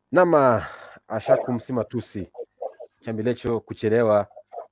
Nama ashakumsima tusi chambilecho kuchelewa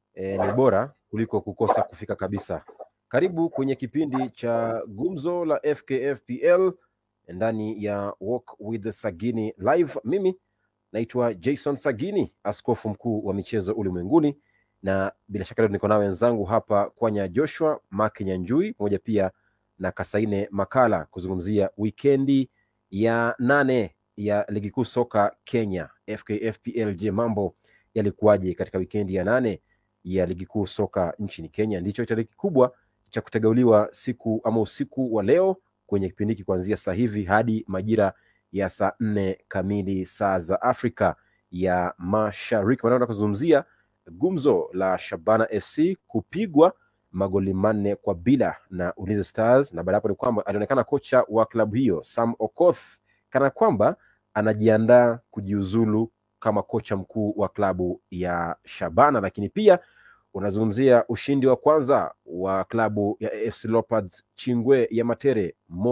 ni bora kuliko kukosa kufika kabisa. Karibu kwenye kipindi cha gumzo la FKFPL ndani ya Walk with Sagini Live. Mimi naitwa Jason Sagini, askofu mkuu wa michezo ulimwenguni, na bila shaka leo niko na wenzangu hapa Kwanya Joshua, Mark Nyanjui pamoja pia na Kasaine Makala kuzungumzia wikendi ya 8 ya ligi kuu soka Kenya FKFPL. Je, mambo yalikuwaje katika wikendi ya 8 ya ligi kuu soka nchini Kenya? Ndicho tarehe kubwa cha kutegauliwa siku ama usiku wa leo kwenye kipindi hiki kuanzia saa hivi hadi majira ya saa 4 kamili saa za Afrika ya Mashariki. Wanaenda kuzungumzia gumzo la Shabana FC kupigwa magoli 4-0 na Ulinzi Stars, na baada hapo ni kwamba alionekana kocha wa klabu hiyo Sam Okoth kana kwamba anajiandaa kujiuzulu kama kocha mkuu wa klabu ya Shabana. Lakini pia unazungumzia ushindi wa kwanza wa klabu ya AFC Leopards Chingwe ya Matere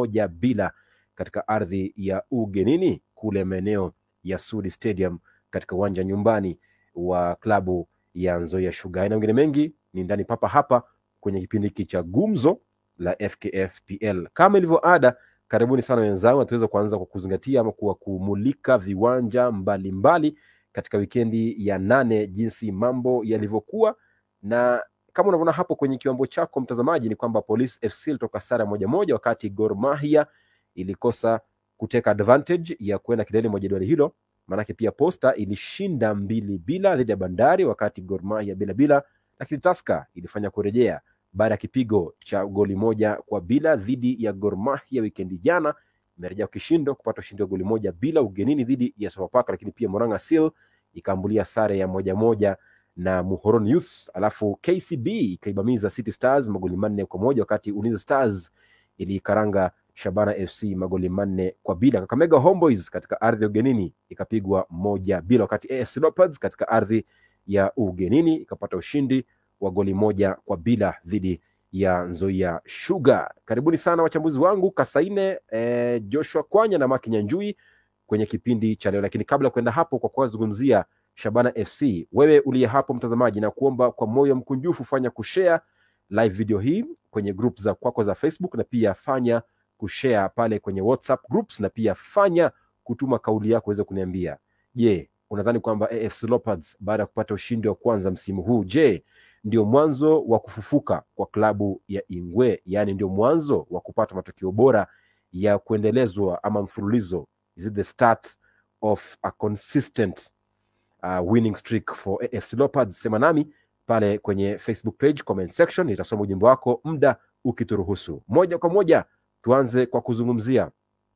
1-0 katika ardhi ya ugenini kule maeneo ya Sudi Stadium katika uwanja nyumbani wa klabu ya Nzoia Sugar. Na mengine mengi ni ndani papa hapa kwenye kipindi hiki cha gumzo la FKFPL. Kama ilivyo ada, karibuni sana wenzangu, tuweze kuanza kwa kuzingatia ama kwa kumulika viwanja mbalimbali katika wikendi ya 8 jinsi mambo yalivyokuwa. Na kama unavyoona hapo kwenye kiwambo chako mtazamaji, ni kwamba Police FC ilitoka sare 1-1 wakati Gor Mahia ilikosa kuteka advantage ya kwenda kilele mwa jedwali hilo. Manake pia Posta ilishinda 2-0 dhidi ya Bandari wakati Gor Mahia 0-0, lakini Tusker ilifanya kurejea baada ya kipigo cha goli 1-0 dhidi ya Gor Mahia wikendi jana. Imerejea kishindo kupata ushindi wa goli 1-0 ugenini dhidi ya Sofapaka, lakini pia Moranga Seal ikaambulia sare ya 1-1 na Muhoroni Youth. Alafu KCB ikaibamiza City Stars magoli 4-1 wakati Ulinzi Stars ilikaranga Shabana FC magoli 4-0. Kakamega Homeboys katika ardhi ya ugenini ikapigwa 1-0 wakati AFC Leopards katika ardhi ya ugenini ikapata ushindi wa goli 1-0 dhidi ya Nzoia Sugar. Karibuni sana wachambuzi wangu Kasaine, Joshua Kwanya na Mark Nyanjui kwenye kipindi cha leo. Lakini kabla kwenda hapo kwa kuzungumzia Shabana FC, wewe uliye hapo mtazamaji, na kuomba kwa moyo mkunjufu fanya kushare live video hii kwenye group za kwako za Facebook, na pia fanya kushare pale kwenye WhatsApp groups, na pia fanya kutuma kauli yako uweze kuniambia, je, unadhani kwamba AFC Leopards baada ya kupata ushindi wa kwanza msimu huu, je, ndio mwanzo wa kufufuka kwa klabu ya Ingwe? Yani ndio mwanzo wa kupata matokeo bora ya kuendelezwa ama mfululizo? Is it the start of a consistent winning streak for AFC Leopards? Sema nami pale kwenye Facebook page comment section, nitasoma ujumbe wako muda ukituruhusu. Moja kwa moja tuanze kwa kuzungumzia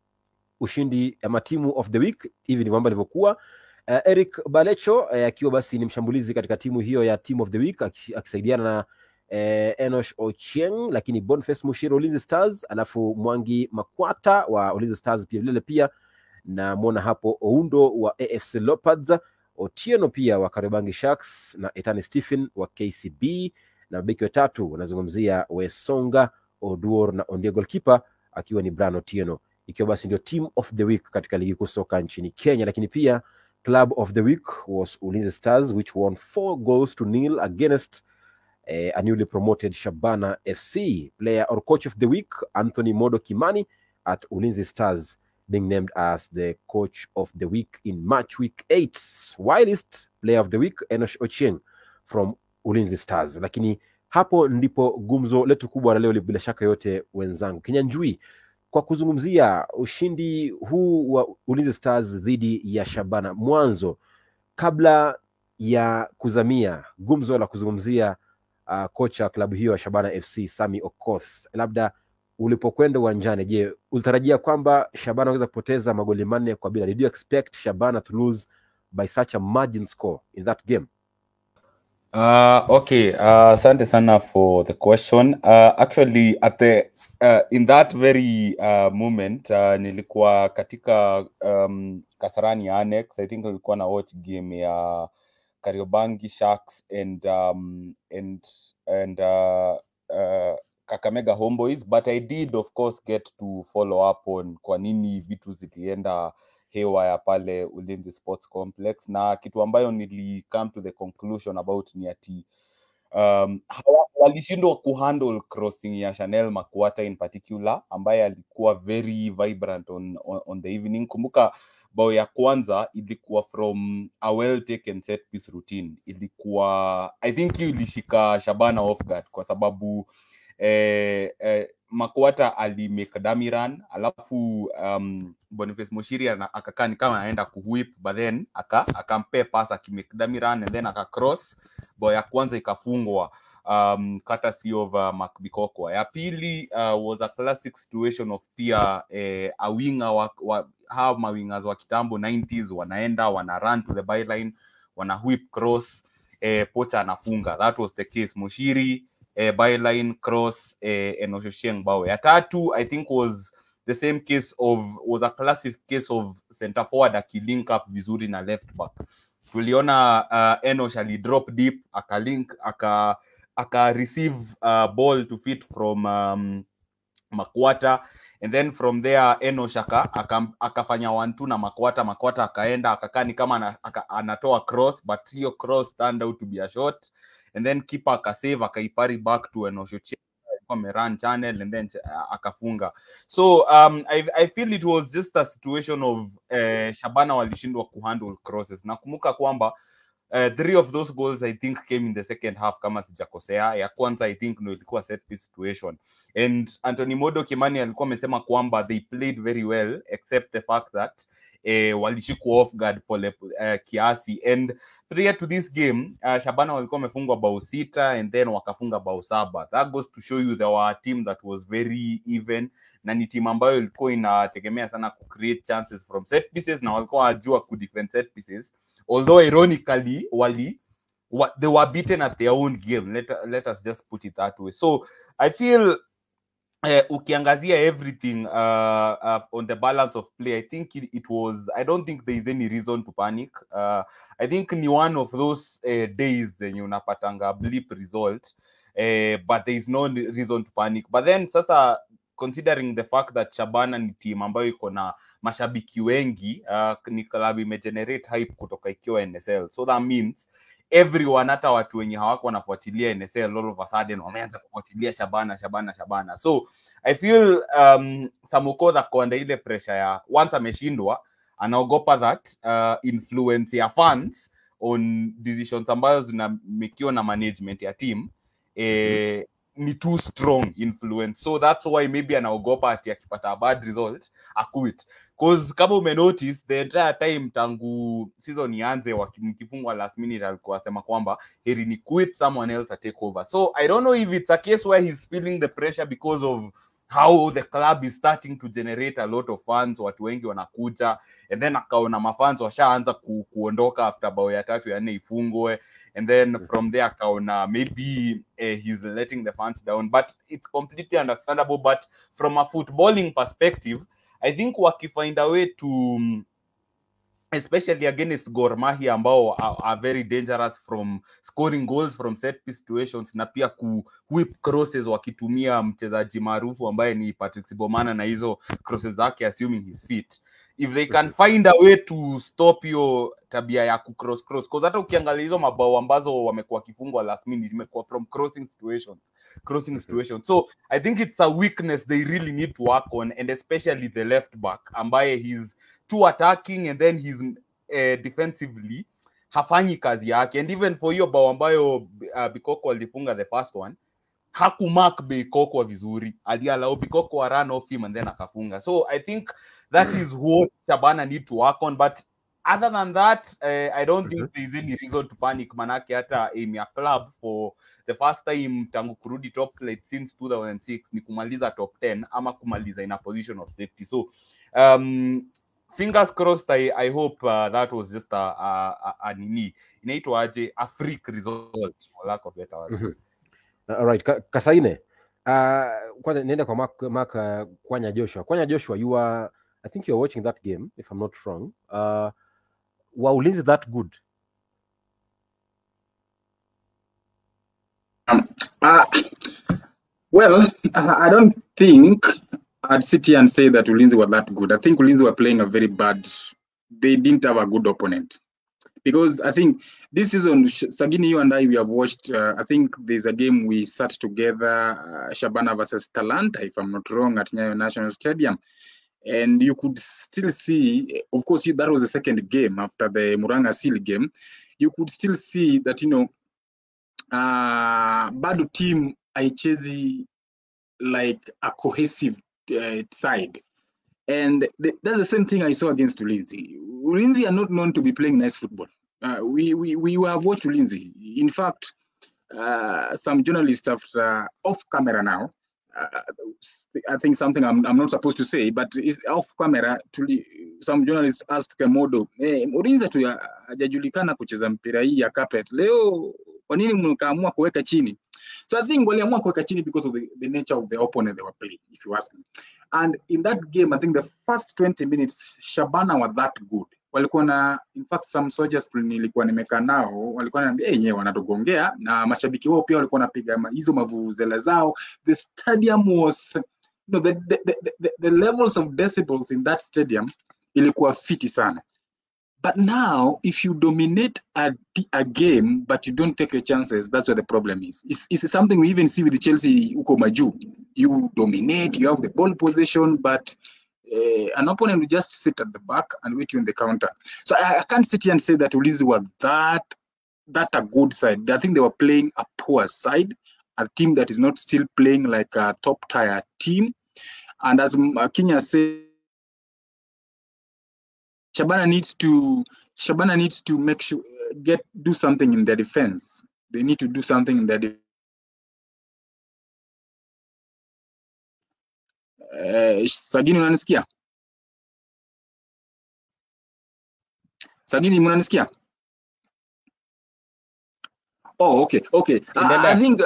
ushindi ama team of the week. Hivi ni mambo yalivyokuwa. Eric Balecho akiwa basi ni mshambulizi katika timu hiyo ya team of the week akisaidiana na Enosh Ochieng, lakini Boniface Mushiro Ulinzi Stars, alafu Mwangi Makwata wa Ulinzi Stars pia vile pia, na muona hapo Oundo wa AFC Leopards, Otieno pia wa Kariobangi Sharks, na Ethan Stephen wa KCB, na beki wa tatu wanazungumzia Wesonga Oduor na Ondie, goalkeeper akiwa ni Brian Otieno. Ikiwa basi ndio team of the week katika ligi kuu soka nchini Kenya. Lakini pia club of the week was Ulinzi Stars, which won 4-0 against a newly promoted Shabana FC. Player or coach of the week, Anthony Modo Kimani at Ulinzi Stars, being named as the coach of the week in match week 8. Wildest player of the week, Enosh Ochieng from Ulinzi Stars. Lakini hapo ndipo gumzo letu kubwa la leo bila shaka yote wenzangu. Kinyanjui, kwa kuzungumzia ushindi huu wa Ulinzi Stars dhidi ya Shabana, mwanzo kabla ya kuzamia gumzo la kuzungumzia kocha klabu hiyo ya Shabana FC Sami Okoth, labda ulipokwenda uwanjani, je, ulitarajia kwamba Shabana waweza kupoteza magoli 4-0? Did you expect Shabana to lose by such a margin score in that game? Okay, asante sana for the question. Actually at the in that very moment nilikuwa katika Kasarani Annex. I think nilikuwa na watch game ya Kariobangi Sharks and Kakamega Homeboys, but I did of course get to follow up on kwa nini vitu zilienda haywire pale Ulinzi Sports Complex, na kitu ambayo nili come to the conclusion about ni ati walishindwa kuhandle crossing ya Chanel Makwata in particular, ambaye alikuwa very vibrant on the evening. Kumbuka bao ya kwanza ilikuwa from a well taken set piece routine. Ilikuwa, I think ilishika Shabana off guard kwa sababu Makwata alimake dummy run, alafu Boniface Mushiri akakaa ni kama anaenda kuwhip, but then akampe pass akimake dummy run and then akacross. Bao ya kwanza ikafungwa courtesy of Mark Bikoko. Ya pili was a classic situation of pia a winger how mawingers wa kitambo 90s wana run to the byline, wana whip cross, Pocha anafunga. That was the case. Mushiri byline cross, Enosheng bao. Ya tatu I think was the same case was a classic case of center forward akilink up vizuri na left back. Tuliona Enosh ali drop deep, akalink aka receive ball to fit from Makwata, and then from there Enosh akafanya 1-2 na Makwata akaenda akakaa ni kama anatoa cross, but hiyo cross turned out to be a shot, and then keeper akasave akaipari back to Enosh run channel and then akafunga. So I feel it was just a situation of Shabana walishindwa kuhandle crosses. Nakumbuka kwamba 3 of those goals I think came in the second half kama sijakosea. Ya kwanza I think no ilikuwa set piece situation, and Anthony Modo Kimani alikuwa amesema kwamba they played very well except the fact that walishikwa off guard pole kiasi, and prior to this game Shabana walikuwa wamefungwa bao 6 and then wakafunga bao 7. That goes to show you there were a team that was very even, na ni team ambayo ilikuwa inategemea sana ku create chances from set pieces, na walikuwa wajua ku defend set pieces, although ironically they were beaten at their own game. Let us just put it that way. So I feel ukiangazia everything on the balance of play, I think it was, I don't think there is any reason to panic. I think ni one of those days zenye unapatanga blip result, but there is no reason to panic. But then sasa considering the fact that Shabana ni team ambayo iko na mashabiki wengi, ni club imegenerate hype kutoka ikiwa NSL, so that means everyone, hata watu wenye hawako wanafuatilia NSL all of a sudden wameanza kufuatilia Shabana. So I feel Samukodha konda ile pressure ya once ameshindwa, anaogopa that influence ya fans on decisions ambazo zinamikiwa na management ya team ni too strong influence. So that's why maybe anaogopa ati akipata a bad result quit. Because kama ume notice the entire time tangu season ianze wakimkifungwa last minute alikuwa sema kwamba heri ni quit, someone else take over. So I don't know if it's a case where he's feeling the pressure because of how the club is starting to generate a lot of fans, watu wengi wanakuja, and then akaona mafans washaanza kuondoka after bao ya 3 ya 4 ifungwe, and then from there akaona maybe he's letting the fans down, but it's completely understandable. But from a footballing perspective, I think wakifind a way to, especially against Gor Mahia ambao are very dangerous from scoring goals from set piece situations, na pia ku whip crosses wakitumia mchezaji maarufu ambaye ni Patrick Sibomana na hizo crosses zake assuming his feet, if they can find a way to stop hiyo tabia ya ku cross because hata ukiangalia hizo mabao ambazo wamekuwa kifungwa last minute imekuwa from crossing situations. So I think it's a weakness they really need to work on, and especially the left back ambaye he's too attacking and then he's defensively hafanyi kazi yake. And even for hiyo bao ambayo Bikoko alifunga the first one, hakumark Bikoko vizuri, aliallow Bikoko run off him and then akafunga. So I think that is what Shabana need to work on, but other than that I don't think there is any reason to panic. Manake hata aim ya club for the first time tangu kurudi top flight since 2006 ni kumaliza top 10 ama kumaliza in a position of safety. So fingers crossed. I hope that was just a nini inaitwa aje a freak result for lack of better words. All right, Kasaine, kwanza niende kwa Mark Kwanya Joshua, you are, I think you are watching that game if I'm not wrong. Wa Ulinzi that good? Well, I don't think I'd sit here and say that Ulinzi were that good. I think Ulinzi were playing a very bad they didn't have a good opponent. Because I think this season, Sagini, you and I, we have watched, I think there's a game we sat together, Shabana versus Talanta, if I'm not wrong, at Nyayo National Stadium. And you could still see, of course, that was the second game after the Muranga Seal game. You could still see that, bado team haichezi like a cohesive side. And that's the same thing I saw against Ulinzi. Ulinzi are not known to be playing nice football. We have watched Ulinzi. In fact, some journalists after off camera now, I think something I'm not supposed to say, but it's off camera. Some journalists asked Kemodo, Ulinzi tu hajajulikana kucheza mpira hii ya carpet. Leo kwa nini mkaamua kuweka chini? So I think waliamua kuweka chini because of the nature of the opponent they were playing, if you ask me. And in that game, I think the first 20 minutes, Shabana were that good. Walikuwa na, in fact, some soldiers nilikuwa nimekaa nao, walikuwa na yenyewe wanatugongea, na mashabiki wao pia walikuwa napiga hizo mavuvuzela zao. The stadium was, the levels of decibels in that stadium ilikuwa fiti sana. But now, if you dominate a game, but you don't take your chances, that's where the problem is. It's something we even see with Chelsea, Uko Maju. You dominate, you have the ball possession, but an opponent will just sit at the back and wait you in the counter. So I can't sit here and say that Ulinzi were that a good side. I think they were playing a poor side, a team that is not still playing like a top-tier team. And as Kenya said, Shabana needs to make sure do something in their defense. They need to do something in their defense. Sagini, unanisikia? Sagini, unanisikia? Oh, okay. I think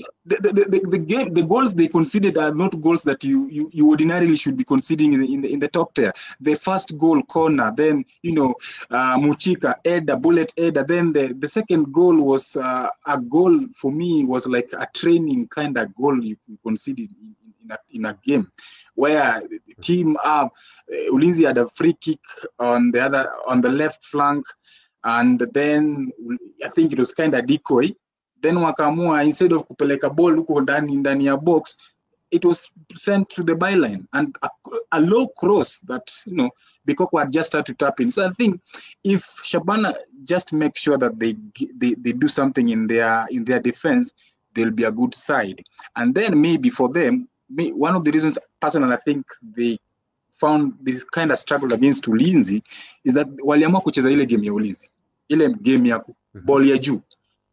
the goals they conceded are not goals that you ordinarily should be conceding in the top tier. The first goal, corner, then Muchika, Eda, bullet Eda. Then the second goal was a goal for me, was like a training kind of goal you conceded in a game, where the team Ulinzi had a free kick on the left flank. And then I think it was kind of decoy. Then wakamua, instead of kupeleka ball huko ndani ya box, it was sent to the byline, and a low cross that Bikoko had just had to tap in. So I think if Shabana just make sure that they do something in their defense, they'll be a good side. And then maybe for them, one of the reasons personally I think they found this kind of struggle against Ulinzi is that waliamua kucheza ile game ya Ulinzi, ile game ya ball ya juu,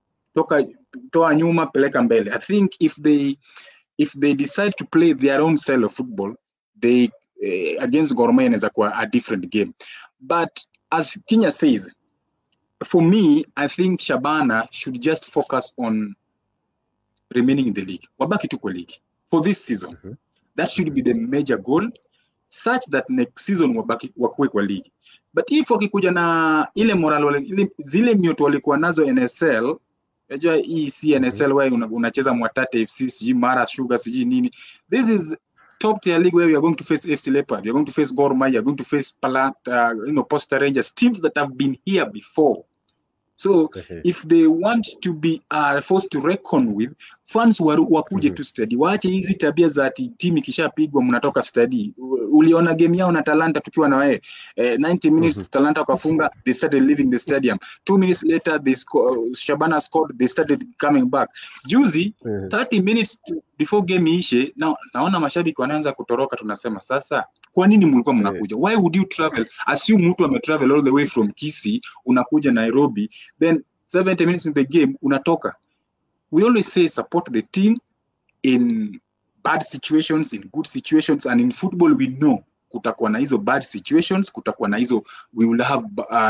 toa nyuma peleka mbele. I think if they decide to play their own style of football, they against Gor Mahia inaweza kuwa a different game. But as Kenya says, for me, I think Shabana should just focus on remaining in the league. Wabaki tu kwa league for this season. That should be the major goal, such that next season wakuwe kwa league. But if wakikuja na ile moral zile mioto walikuwa nazo NSL, unajua hii si NSL wewe unacheza Mwatate FC, siji Mara Sugar, siji nini. This is top tier league where we are going to face FC Leopard, you are going to face Gor Mahia, you are going to face Posta Rangers, teams that have been here before. So if they want to be forced to reckon with, fans wakuje to study. Waache hizi tabia za timu ikishapigwa mnatoka study. Uliona game yao na Talanta tukiwa na wewe 90 minutes Talanta wakafunga, they started leaving the stadium. 2 minutes later Shabana scored, they started coming back. Juzi 30 minutes before game ishe, naona mashabiki wanaanza kutoroka. Tunasema sasa, kwa nini mlikuwa mnakuja? Why would you travel? Assume mtu ametravel all the way from Kisii, unakuja Nairobi, then 70 minutes in the game unatoka. We always say support the team in bad situations, in good situations, and in football we know kutakuwa na hizo bad situations, kutakuwa na hizo, we will have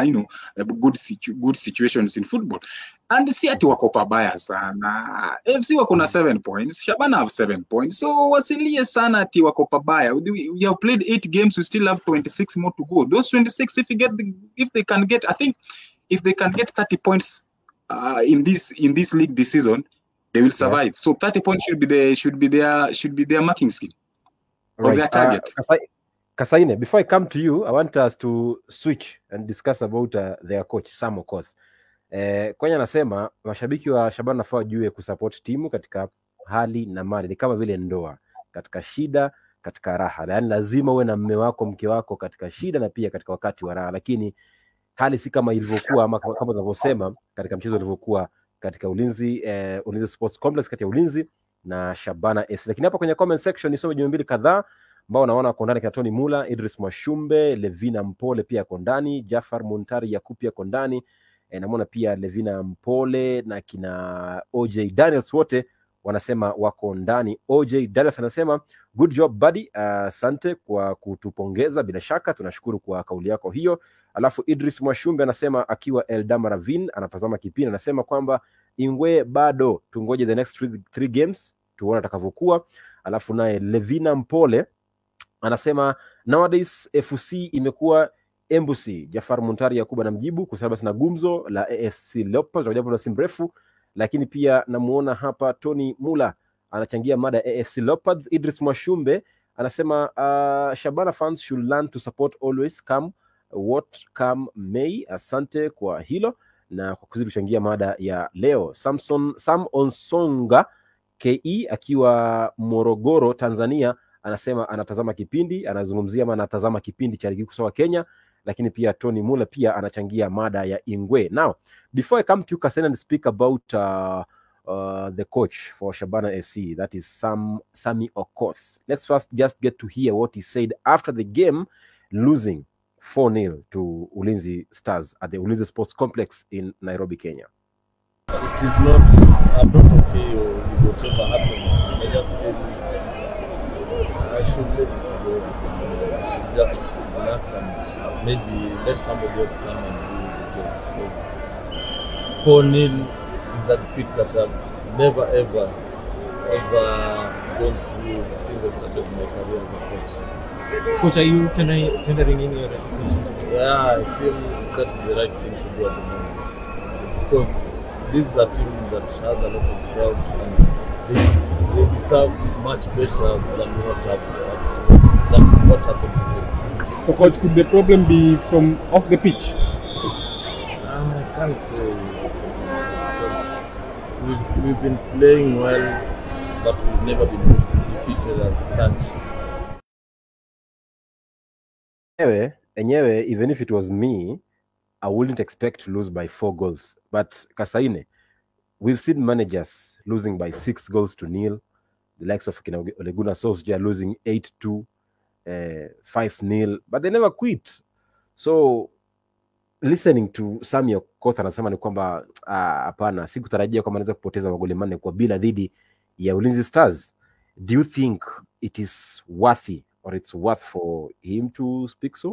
good situations in football. And si ati wako pabaya sana. FC wako na 7 points, Shabana have 7 points. So wasilie sana ati wako pabaya. We have played 8 games, we still have 26 more to go. Those 26, if they can get 30 points in this league this season, they will survive. So 30 points should be their marking scheme or their target. Kasaine, before I come to you, I want us to switch and discuss about their coach Sam Okoth. Kwenye anasema mashabiki wa Shabana nafaa wajue kusupport timu katika hali na mali, ni kama vile ndoa, katika shida, katika raha. Yaani lazima uwe na mume wako, mke wako katika shida na pia katika wakati wa raha, lakini hali si kama ilivyokuwa ama kama tunavyosema katika mchezo ulivyokuwa katika Ulinzi Ulinzi Sports Complex kati ya Ulinzi na Shabana FC. Lakini hapa kwenye comment section nisome jumbe mbili kadhaa ambao naona wako ndani, kina Tony Mula, Idris Mwashumbe, Levina Mpole pia wako ndani, Jafar Muntari Yakub pia wako ndani. Namuona pia Levina Mpole na kina OJ Daniels wote wanasema wako ndani. OJ Daniels anasema good job buddy, asante kwa kutupongeza, bila shaka tunashukuru kwa kauli yako hiyo. Alafu Idris Mwashumbe anasema akiwa Eldama Ravine anatazama kipindi, anasema kwamba Ingwe bado tungoje the next three games tuone atakavyokuwa. Alafu naye Levina Mpole anasema nowadays FC imekuwa embassy. Jafar Muntari Yakuba namjibu kwa sababu sina gumzo la AFC Leopards kwa jambo la simrefu. Lakini pia namuona hapa Tony Mula anachangia mada AFC Leopards. Idris Mwashumbe anasema Shabana fans should learn to support always, come what come may. Asante kwa hilo na kwa kuzidi kuchangia mada ya leo. Sam Onsonga KE akiwa Morogoro Tanzania anasema anatazama kipindi, anazungumzia ama anatazama kipindi cha ligi kuu Kenya. Lakini pia Tony Mula pia anachangia mada ya Ingwe. Now, before I come to you, Kasen, and speak about the coach for Shabana FC, that is Sami Okoth. Let's first just get to hear what he said after the game, losing 4-0 to Ulinzi Stars at the Ulinzi Sports Complex in Nairobi, Kenya. It is not, I'm not okay or whatever happened. I just feel I should let it go. I should just relax and maybe let somebody else come and do the job. Because 4-0 is a defeat that I've never ever gone through since I started my career as a coach. Coach, are you tendering in your recognition? Yeah, I feel that is the right thing to do at the moment. Because this is a team that has a lot of crowd and they deserve much better than what happened today. So, Coach, could the problem be from off the pitch? I can't say, because we've been playing well, but we've never been defeated as such. Anyway, even if it was me, I wouldn't expect to lose by 4 goals. But Kasaine, we've seen managers losing by 6 goals to nil. The likes of Ole Gunnar Solskjaer losing 8-2, 5-0, but they never quit. So listening to Sami Okoth anasema ni kwamba hapana, sikutarajia kwamba anaweza kupoteza magoli 4 kwa bila dhidi ya Ulinzi Stars. Do you think it is worthy or it's worth for him to speak so?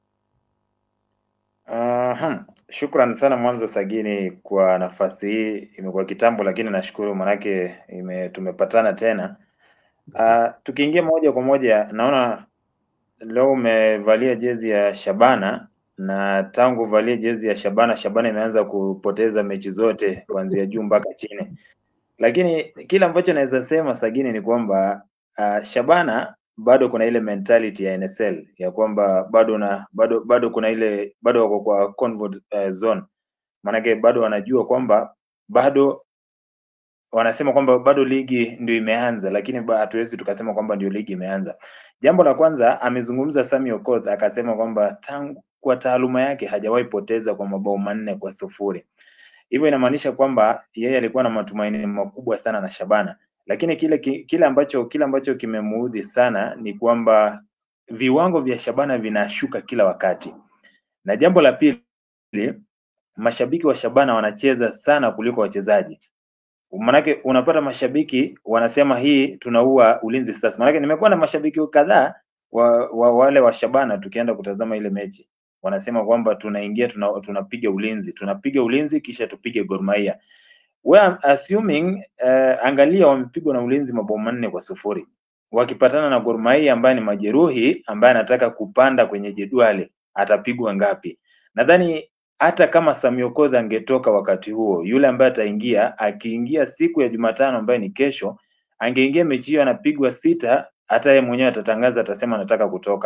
Shukrani sana mwanzo Sagini kwa nafasi hii. Imekuwa kitambo lakini nashukuru manake tumepatana tena. Tukiingia moja kwa moja, naona leo umevalia jezi ya Shabana, na tangu valia jezi ya Shabana imeanza kupoteza mechi zote kuanzia juu mpaka chini. Lakini kila ambacho naweza sema Sagini ni kwamba Shabana bado kuna ile mentality ya NSL ya kwamba bado kuna ile bado wako kwa comfort zone. Manake bado wanajua kwamba bado wanasema kwamba bado ligi ndio imeanza, lakini hatuwezi tukasema kwamba ndio ligi imeanza. Jambo la kwanza, amezungumza Sami Okoth akasema kwamba tangu kwa taaluma yake hajawahi poteza kwa mabao 4-0. Hivyo inamaanisha kwamba yeye alikuwa na matumaini makubwa sana na Shabana. Lakini kile ambacho kimemuudhi sana ni kwamba viwango vya Shabana vinashuka kila wakati. Na jambo la pili, mashabiki wa Shabana wanacheza sana kuliko wachezaji. Manake unapata mashabiki wanasema hii tunaua Ulinzi Stars. Manake nimekuwa na mashabiki kadhaa wale wa Shabana tukienda kutazama ile mechi, wanasema kwamba tunaingia tunapiga Ulinzi kisha tupige Gor Mahia. We are assuming angalia wamepigwa na Ulinzi mabao 4-0. Wakipatana na Gor Mahia ambaye ni majeruhi, ambaye anataka kupanda kwenye jedwali, atapigwa ngapi? Nadhani hata kama Sami Okoth angetoka wakati huo, yule ambaye akiingia siku ya Jumatano ambaye ni kesho, angeingia mechi hiyo anapigwa 6, hata yeye mwenyewe atatangaza, atasema anataka kutoka.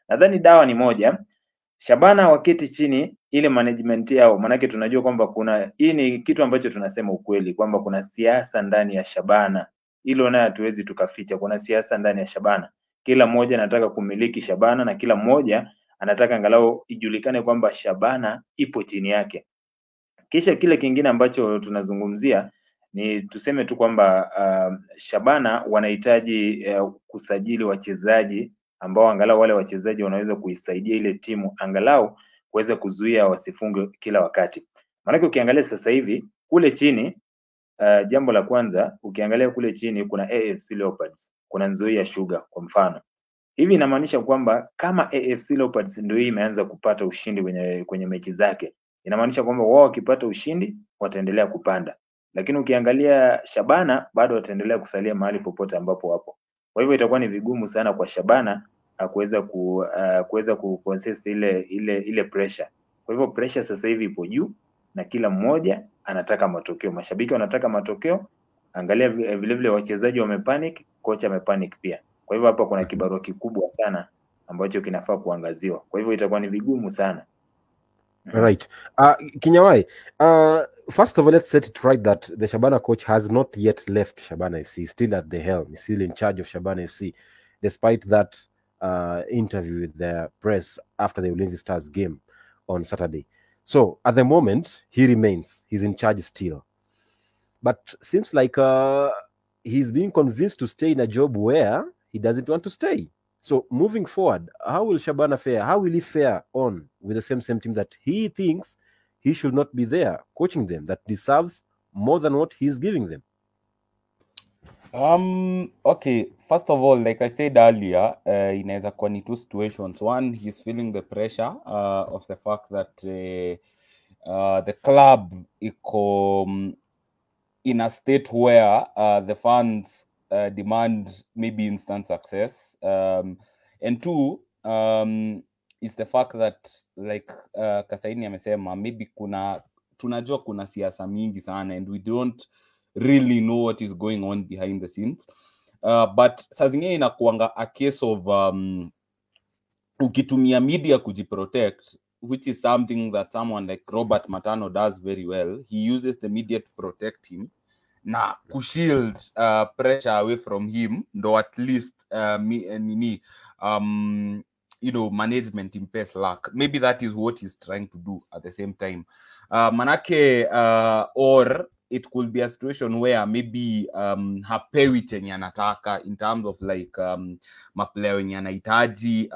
Nadhani dawa ni moja, Shabana waketi chini ile management yao, manake tunajua kwamba hii ni kitu ambacho tunasema ukweli kwamba kuna siasa ndani ya Shabana. Hilo naye hatuwezi tukaficha, kuna siasa ndani ya Shabana. Kila mmoja anataka kumiliki Shabana na kila mmoja anataka angalau ijulikane kwamba Shabana ipo chini yake. Kisha kile kingine ambacho tunazungumzia ni tuseme tu kwamba Shabana wanahitaji kusajili wachezaji ambao angalau wale wachezaji wanaweza kuisaidia ile timu angalau kuweza kuzuia wasifunge kila wakati. Maana ukiangalia sasa hivi kule chini, jambo la kwanza ukiangalia kule chini kuna AFC Leopards, kuna Nzoia Sugar kwa mfano. Hivi inamaanisha kwamba kama AFC Leopards ndio hii imeanza kupata ushindi kwenye mechi zake, inamaanisha kwamba wao wakipata ushindi wataendelea kupanda. Lakini ukiangalia Shabana bado wataendelea kusalia mahali popote ambapo wapo. Kwa hivyo itakuwa ni vigumu sana kwa Shabana kuweza kuconsist ile pressure. Kwa hivyo pressure sasa hivi ipo juu na kila mmoja anataka matokeo. Mashabiki wanataka matokeo. Angalia vile wachezaji wamepanic, kocha amepanic pia. Kwa hivyo hapa kuna kibarua kikubwa sana ambacho kinafaa kuangaziwa. Kwa hivyo itakuwa ni vigumu sana. Right. Kinyawai, first of all, let's set it right that the Shabana coach has not yet left Shabana FC. He's still at the helm. He's still in charge of Shabana FC, despite that interview with the press after the Ulinzi Stars game on Saturday. So, at the moment, he remains. He's in charge still. But seems like he's being convinced to stay in a job where he doesn't want to stay. So moving forward, how will Shabana fare? How will he fare on with the same team that he thinks he should not be there coaching them, that deserves more than what he's giving them? Okay, first of all, like I said earlier, inaweza kuwa ni two situations. One, he's feeling the pressure of the fact that the club iko in a state where the fans demand maybe instant success. And two, is the fact that like Kasaini amesema, maybe tunajua kuna siasa mingi sana and we don't really know what is going on behind the scenes. But saa zingine inakuanga a case of ukitumia media kujiprotect, which is something that someone like Robert Matano does very well. He uses the media to protect him. Na kushield pressure away from him, though at least management impairs luck. Maybe that is what he's trying to do at the same time. Manake or it could be a situation where maybe hapewi chenye anataka in terms of like maplayer wenye anahitaji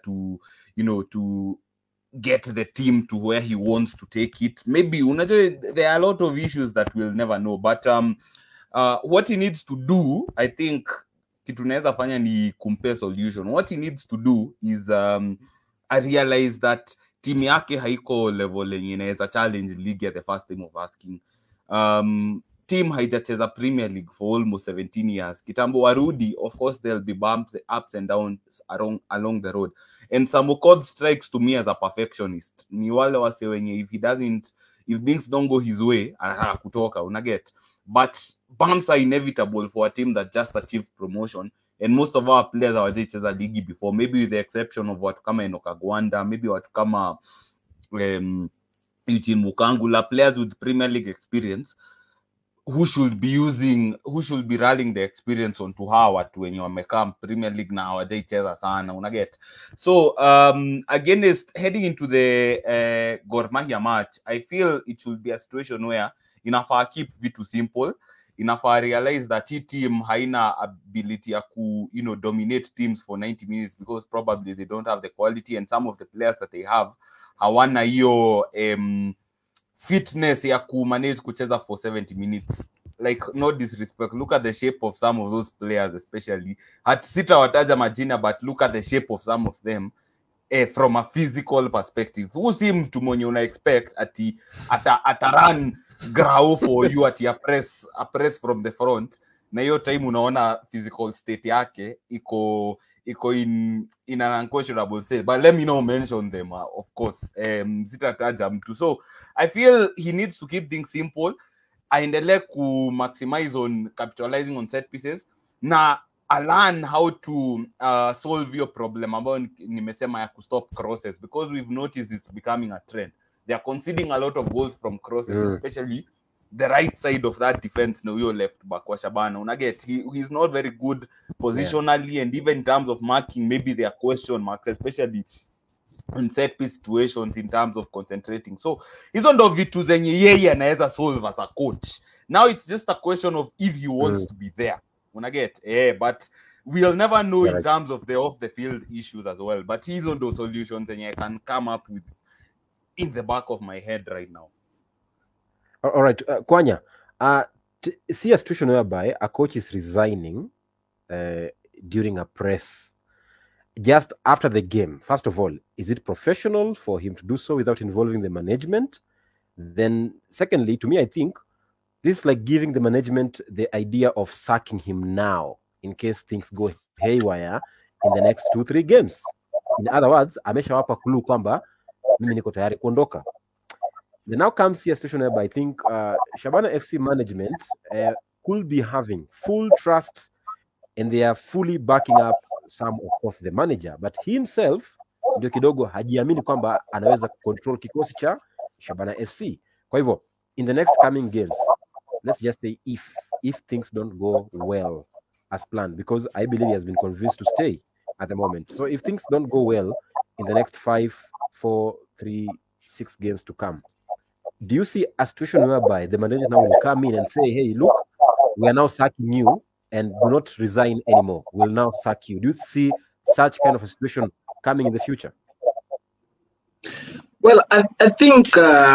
to get the team to where he wants to take it. Maybe there are a lot of issues that we'll never know, but what he needs to do, I think kitunaweza fanya ni compare solution. What he needs to do is I realize that team yake haiko level yenye inaweza challenge league at the first time of asking. Team haijacheza Premier League for almost 17 years. Kitambo warudi, of course there'll be bumps, ups and downs along the road. And Samukod strikes to me as a perfectionist. Ni wale wase wenye if things don't go his way, kutoka, unaget. But bumps are inevitable for a team that just achieved promotion. And most of our players hawajacheza ligi before, maybe with the exception of watu kama Enoka Gwanda, maybe watu kama Eugene Mukangula, players with Premier League experience who should be rallying the experience onto hawa watu wenye wamekaa Premier League na hawajaicheza sana, unaget. So against heading into the Gor Mahia match, I feel it should be a situation where inafaa keep vitu simple, inafaa realize that hii team haina ability ya dominate teams for 90 minutes because probably they don't have the quality, and some of the players that they have hawana hiyo fitness ya manage kucheza for 70 minutes. Like, no disrespect, look at the shape of some of those players, especially sita wataja majina, but look at the shape of some of them from a physical perspective. Who si mtu mwenye una expect ata run grau for you ati a press from the front, na hiyo time unaona physical state yake iko in an unquestionable state. But let me not mention them, of course. Sitataja mtu. So I feel he needs to keep things simple, aendelee ku maximize on capitalizing on set pieces, na learn how to solve your problem ambayo nimesema ya stop crosses, because we've noticed it's becoming a trend. They are conceding a lot of goals from crosses, especially the right side of that defense. No, your left back wa Shabana, unaget, he's not very good positionally, and even in terms of marking, maybe there are question marks, especially in set piece situations in terms of concentrating. So hizo ndo vitu zenye yeye anaweza solve as a coach. Now it's just a question of if he wants to be there. Unaget, but we'll never know in terms of the off the field issues as well. But he's on those solutions and I can come up with in the back of my head right now. All right, Kwanya, see a situation whereby a coach is resigning during a press just after the game. First of all, is it professional for him to do so without involving the management? Then secondly, to me, I think this is like giving the management the idea of sacking him now in case things go haywire in the next 2-3 games. In other words, ameshawapa clue kwamba mimi niko tayari kuondoka. Then now comes here a situation whereby I think Shabana FC management could be having full trust and they are fully backing up some of the manager, but he himself ndio kidogo hajiamini kwamba anaweza control kikosi cha Shabana FC. Kwa hivyo, in the next coming games, let's just say if things don't go well as planned, because I believe he has been convinced to stay at the moment. So if things don't go well in the next 5, 4, 3, 6 games to come, do you see a situation whereby the manager now will come in and say, hey, look, we are now sacking you and do not resign anymore. We'll now sack you. Do you see such kind of a situation coming in the future? Well, I think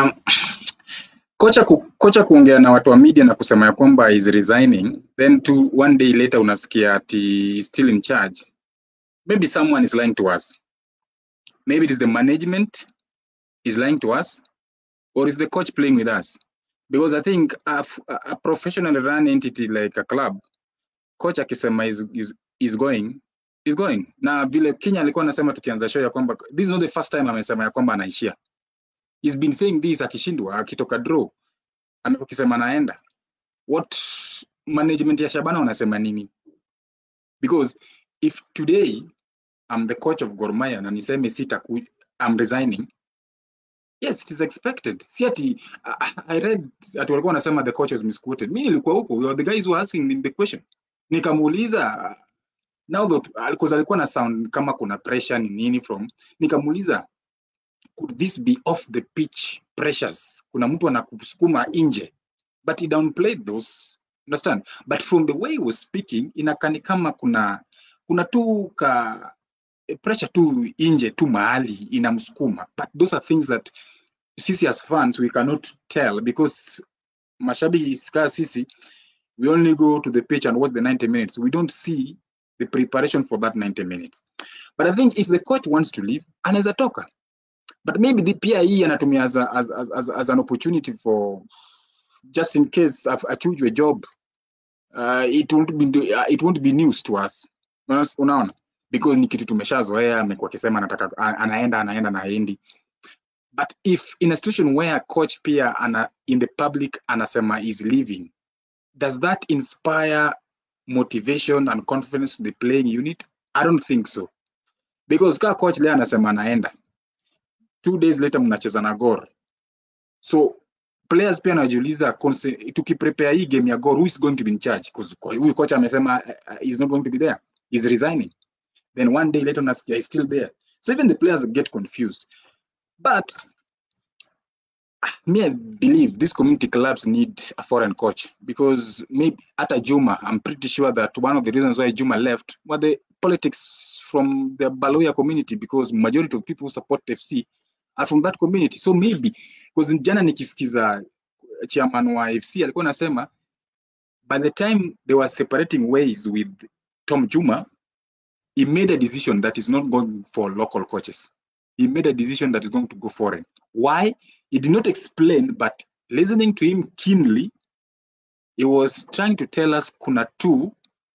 kocha kuongea na watu wa media na kusema ya kwamba is resigning, then one day later unasikia ati is still in charge. Maybe someone is lying to us. Maybe it is the management is lying to us, or is the coach playing with us? Because I think a professional run entity like a club, coach akisema is going. Na vile Kenya alikuwa anasema tukianza show ya kwamba this is not the first time amesema ya kwamba anaishia. He's been saying this akishindwa, akitoka draw, amekisema anaenda. What management ya Shabana wanasema nini? Because if today I'm the coach of Gor Mahia na niseme I'm resigning, yes, it is expected. See ati, I read ati walikuwa wanasema the coach was misquoted. Mimi nilikuwa huko, we were the guys who were asking him the question. Nikamuuliza, now that because alikuwa na sound kama kuna pressure ni nini from, nikamuuliza, could this be off the pitch pressures? Kuna mtu anakusukuma nje, but he downplayed those, understand? But from the way he was speaking, inakani kama kuna tu ka pressure tu nje tu mahali inamsukuma. But those are things that sisi as fans we cannot tell, because mashabiki sisi, we only go to the pitch and watch the 90 minutes. We don't see the preparation for that 90 minutes. But I think if the coach wants to leave, anaweza toka. But maybe the PIE anatumia as an opportunity for, just in case I choose a job, it won't be news to us. Unaona? Because ni kitu tumeshazoea, amekuwa akisema anataka anaenda na haendi. But if in a situation where coach pia in the public anasema is leaving, does that inspire motivation and confidence to the playing unit? I don't think so. Because coach leo anasema anaenda, 2 days later mnacheza na Gor. So players pia wanajiuliza, tukiprepare hii game ya Gor, who is going to be in charge? Because huyu coach amesema is not going to be there, he's resigning. Then 1 day later unasikia he's still there. So even the players get confused. But me, I believe these community clubs need a foreign coach, because maybe at Juma, I'm pretty sure that one of the reasons why Juma left were the politics from the Baloya community, because majority of people who support FC are from that community. So maybe, because in jana nikisikiza chairman wa FC alikuwa anasema by the time they were separating ways with Tom Juma, he made a decision that is not going for local coaches. He made a decision that is going to go foreign. Why? He did not explain, but listening to him keenly, he was trying to tell us kuna tu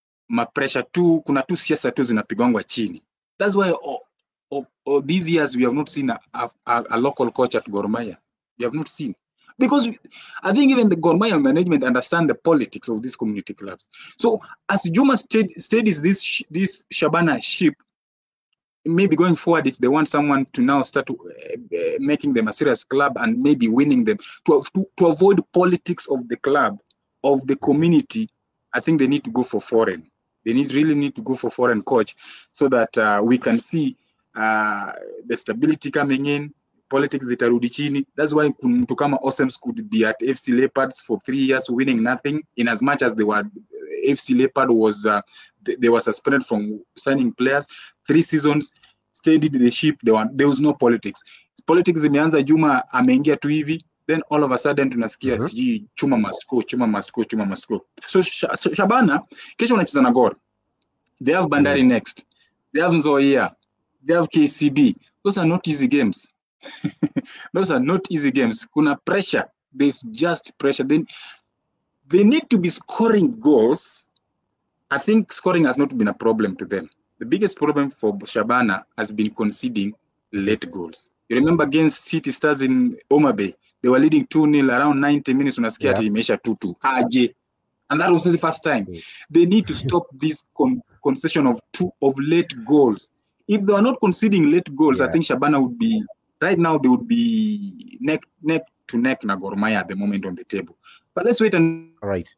siasa tu zinapigwangwa chini. That's why all these years we have not seen a local coach at Gor Mahia. We have not seen. Because I think even the Gor Mahia management understand the politics of these community clubs. So as Juma studies this Shabana ship, maybe going forward, if they want someone to now start making them a serious club and maybe winning them, to avoid politics of the club, of the community, I think they need to go for foreign. They really need to go for foreign coach so that we can see the stability coming in, politics zitarudi chini. That's why mtu kama Osems could be at FC Leopards for 3 years winning nothing, in as much as they were FC Leopard was they were suspended from signing players. 3 seasons, steadied the ship. There was no politics. Politics zimeanza, Juma ameingia tu hivi, then all of a sudden tunasikia siji Chuma must go, Chuma must go, Chuma must go. So Shabana kesho wanacheza na Gor. They have Bandari next. They have Nzoia. They have KCB. Those are not easy games. Those are not easy games. Kuna pressure. There's just pressure. Then they need to be scoring goals. I think scoring has not been a problem to them. The biggest problem for Shabana has been conceding late goals. You remember against City Stars in Homa Bay, they were leading 2-0 around 90 minutes. Unasikia imeisha 2-2. Haje. And that was not the first time. They need to stop this concession of late goals. If they are not conceding late goals, I think Shabana would be, right now, they would be neck to neck na Gor Mahia at the moment on the table. But let's wait and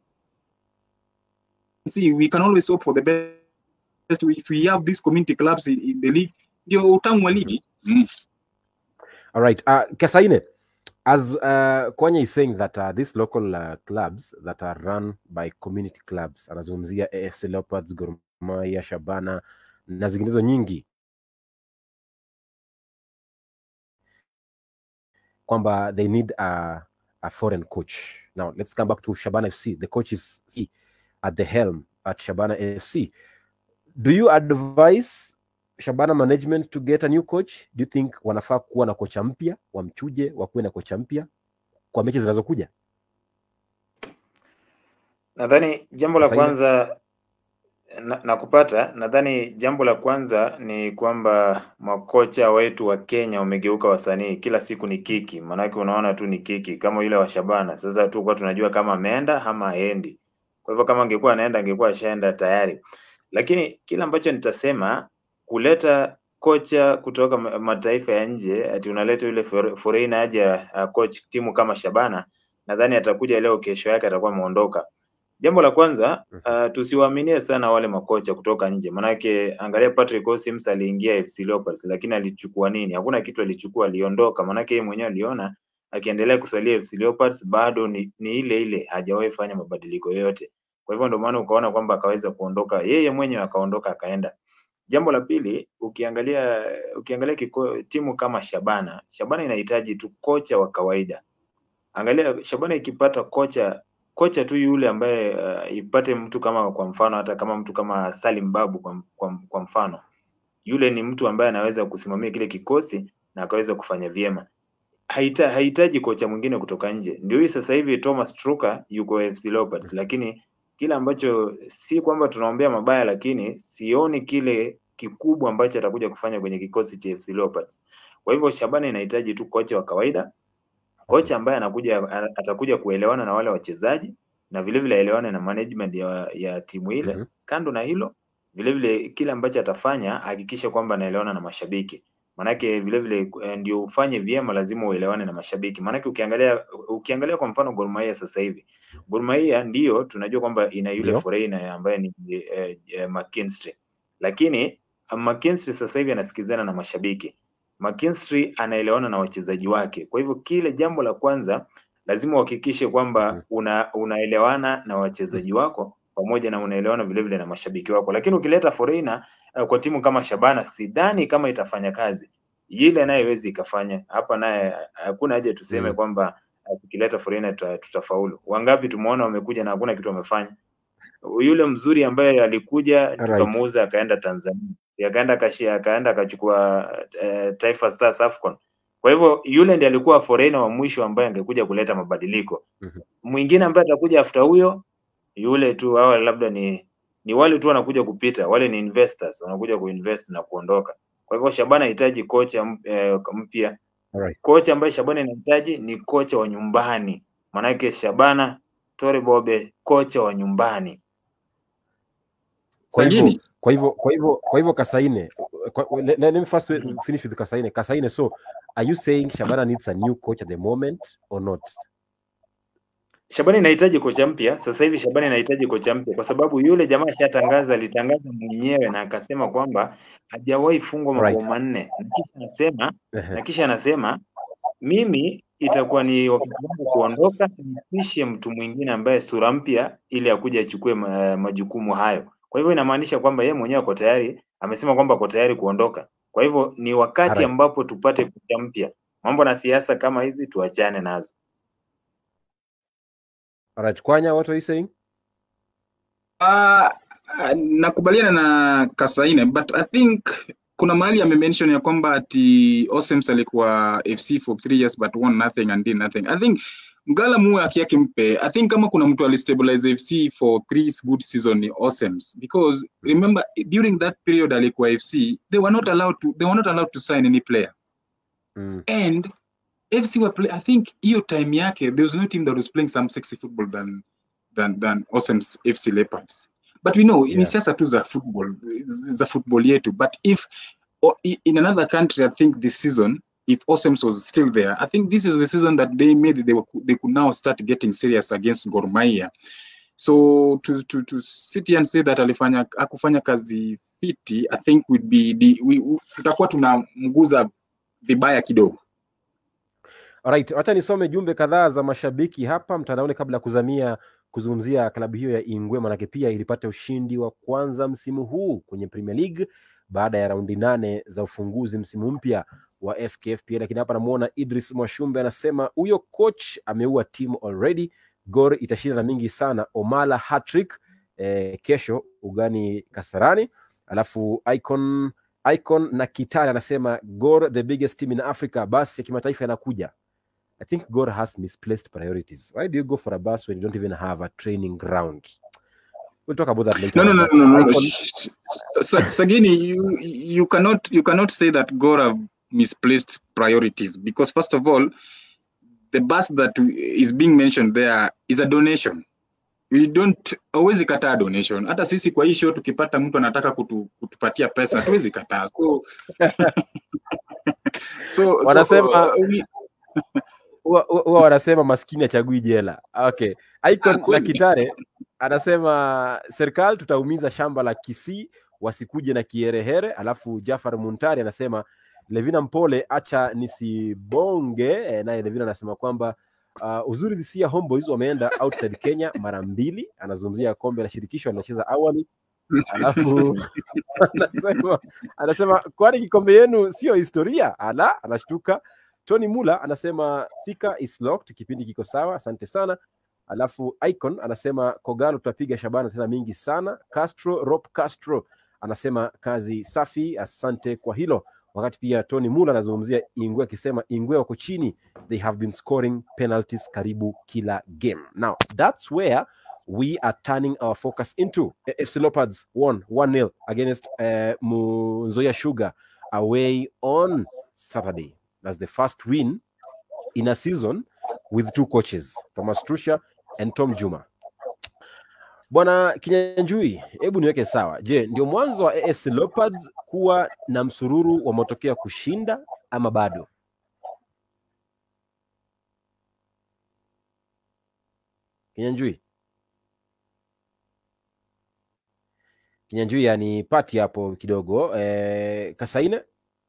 see. We can always hope for the best. If we have these community clubs in the league, ndio utamu wa ligi. All right. Kesaine, as Kwanya is saying that these local clubs that are run by community clubs, anazungumzia AFC Leopards, Gor Mahia, Shabana na zinginezo nyingi, kwamba they need a foreign coach. Now let's come back to Shabana FC. The coach is at the helm at Shabana FC. Do you advise Shabana management to get a new coach? Do you think wanafaa kuwa na kocha mpya, wamchuje, wakuwe na kocha mpya kwa mechi zinazokuja? Nadhani jambo la kwanza nadhani jambo la kwanza ni kwamba makocha wetu wa Kenya wamegeuka wasanii. Kila siku ni kiki, manake unaona tu ni kiki kama yule wa Shabana. Sasa tu kwa tunajua kama ameenda ama haendi. Kwa hivyo kama angekuwa anaenda angekuwa ashaenda tayari. Lakini kila ambacho nitasema, kuleta kocha kutoka mataifa ya nje, ati unaleta yule foreigner aje coach timu kama Shabana, nadhani atakuja leo kesho yake atakuwa ameondoka. Jambo la kwanza, tusiwaaminie sana wale makocha kutoka nje. Manake angalia Patrick Osims aliingia FC Leopards, lakini alichukua nini? Hakuna kitu alichukua, aliondoka. Manake yeye mwenyewe aliona akiendelea kusalia FC Leopards bado ni ile hajawahi fanya mabadiliko yoyote. Kwa hivyo ndio maana ukaona kwamba akaweza kuondoka. Yeye mwenyewe akaondoka akaenda. Jambo la pili, ukiangalia timu kama Shabana inahitaji tu kocha wa kawaida. Angalia Shabana ikipata kocha tu yule ambaye ipate mtu kama, kwa mfano, hata kama mtu kama Salim Babu kwa mfano, yule ni mtu ambaye anaweza kusimamia kile kikosi na akaweza kufanya vyema. Hahitaji kocha mwingine kutoka nje. Ndio hii sasa hivi Thomas Truka yuko FC Leopards, lakini kile ambacho, si kwamba tunaombea mabaya, lakini sioni kile kikubwa ambacho atakuja kufanya kwenye kikosi cha FC Leopards. Kwa hivyo Shabana inahitaji tu kocha wa kawaida, kocha ambaye atakuja kuelewana na wale wachezaji na vile vile aelewane na management ya timu ile. Kando na hilo, vile vile kile ambacho atafanya hakikisha kwamba anaelewana na mashabiki. Manake vile vile ndio ufanye vyema lazima uelewane na mashabiki. Manake ukiangalia kwa mfano Gor Mahia sasa hivi. Gor Mahia ndio tunajua kwamba ina yule foreigner ambaye ni McKinstry. Lakini McKinstry sasa hivi anasikizana na mashabiki. McKinstry anaelewana na wachezaji wake. Kwa hivyo kile jambo la kwanza lazima uhakikishe kwamba unaelewana na wachezaji wako pamoja na unaelewana vile vile na mashabiki wako. Lakini ukileta foreigner kwa timu kama Shabana, sidhani kama itafanya kazi. Ile naye haiwezi ikafanya. Hapa naye hakuna haja tuseme kwamba tukileta foreigner tutafaulu. Wangapi tumeona wamekuja na hakuna kitu wamefanya. Yule mzuri ambaye alikuja tukamuuza akaenda Tanzania. Akaenda akachukua Taifa Stars AFCON. Kwa hivyo yule ndiye alikuwa foreigner wa mwisho ambaye angekuja kuleta mabadiliko. Mwingine ambaye atakuja after huyo, yule tu hao labda ni wale tu wanakuja kupita, wale ni investors wanakuja kuinvest na kuondoka. Kwa hivyo Shabana inahitaji kocha mpya, Alright. Kocha ambaye Shabana inahitaji ni kocha wa nyumbani. Manake Shabana Tore Bobe kocha wa nyumbani. Kwa Sagini. hivyo Kasaine, let me first finish with Kasaine. Kasaine, so are you saying Shabana needs a new coach at the moment or not? Shabana inahitaji kocha mpya. Sasa hivi Shabana inahitaji kocha mpya kwa sababu yule jamaa alitangaza mwenyewe na akasema kwamba hajawahi fungwa mabao manne. Na kisha anasema mimi itakuwa ni wakati wangu kuondoka, nipishe mtu mwingine ambaye sura mpya ili akuje achukue majukumu hayo. Kwa hivyo inamaanisha kwamba yeye mwenyewe ako tayari, amesema kwamba ako tayari kuondoka. Kwa hivyo ni wakati ambapo tupate kocha mpya. Mambo na siasa kama hizi tuachane nazo. Alright, Kwanya, what are you saying? Nakubaliana na Kasaine, but I think kuna mahali ame-mention ya kwamba ati Osems alikuwa FC for 3 years but won nothing and did nothing. I think Mgala muwe haki yake mpe. I think kama kuna mtu alistabilize FC for 3 good season ni Osems, because remember during that period alikuwa FC, they were not allowed to sign any player. And FC were I think hiyo time yake there was no team that was playing some sexy football than Osems FC Leopards. But we know in siasa tu za football yetu, but if in another country, I think this season, if Osems was still there, I think this is the season that they made they could now start getting serious against Gor Mahia. So to sit here and say that akufanya kazi fiti, I think would be tutakuwa tunamguza vibaya kidogo. Alright, acha nisome jumbe kadhaa za mashabiki hapa mtandaoni kabla kuzamia kuzungumzia klabu hiyo ya Ingwe, manake pia ilipata ushindi wa kwanza msimu huu kwenye Premier League baada ya raundi 8 za ufunguzi msimu mpya wa FKFPL. Lakini hapa namuona Idris Mwashumbe anasema huyo coach ameua timu already, Gor itashinda na mingi sana, Omala hat-trick kesho ugani Kasarani. Alafu Icon na Kitale anasema Gor the biggest team in Africa, basi ya kimataifa yanakuja. I think Gor has misplaced priorities. Why do you go for a bus when you don't even have a training ground? We'll talk about that later. No. Sagini, you cannot say that Gor have misplaced priorities, because first of all, the bus that is being mentioned there is a donation. We don't always kataa donation. Hata sisi kwa hii show tukipata mtu anataka kutupatia pesa tuwezi kataa. So wanasema wanasema maskini achagui jela. Okay. Icon na Kitare anasema serikali tutaumiza shamba la Kisii wasikuje na kierehere. Alafu Jafar Muntari anasema Levina Mpole acha nisibonge. Naye Levina anasema kwamba uzuri dhisia Homeboys wameenda outside Kenya mara 2. Anazungumzia kombe la shirikisho anacheza awali. Alafu anasema kwani kikombe yenu sio historia? Anashtuka. Tony Mula anasema Thika is locked, kipindi kiko sawa, asante sana. Alafu Icon anasema Kogalo tutapiga Shabana tena mingi sana. Rob Castro anasema kazi safi, asante kwa hilo. Wakati pia Tony Mula anazungumzia Ingwe akisema Ingwe wako chini, they have been scoring penalties karibu kila game. Now that's where we are turning our focus into. FC Leopards won 1-0 against Nzoia Sugar away on Saturday. That's the first win in a season with 2 coaches, Thomas Trusha and Tom Juma. Bwana Kinyanjui, hebu niweke sawa. Je, ndio mwanzo wa AFC Leopards kuwa na msururu wa matokeo kushinda ama bado? Kinyanjui yani pati hapo kidogo. Kasaine?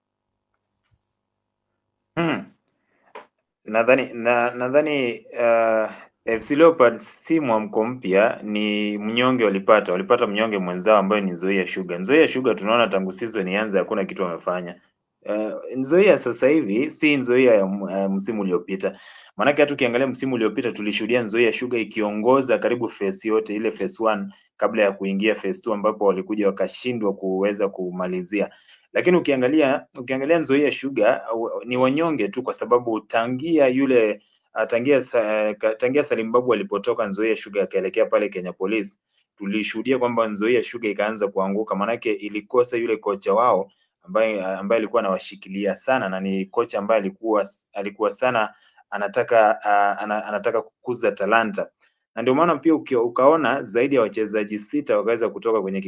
Nadhani FC Leopards si mwamko mpya, ni mnyonge walipata mnyonge mwenzao ambaye ni Nzoia Sugar. Nzoia Sugar tunaona tangu season ianze hakuna kitu wamefanya. Nzoia sasa hivi si Nzoia ya msimu uliopita. Maana hata ukiangalia msimu uliopita tulishuhudia Nzoia Sugar ikiongoza karibu phase yote, ile phase 1 kabla ya kuingia phase 2 ambapo walikuja wakashindwa kuweza kumalizia. Lakini ukiangalia Nzoia Sugar ni wanyonge tu, kwa sababu tangia Salim Babu alipotoka Nzoia Sugar akaelekea pale Kenya Police, tulishuhudia kwamba Nzoia Sugar ikaanza kuanguka, manake ilikosa yule kocha wao ambaye alikuwa anawashikilia sana, na ni kocha ambaye alikuwa sana anataka kukuza talanta, na ndio maana pia ukaona zaidi ya wachezaji 6 wakaweza kutoka kwenye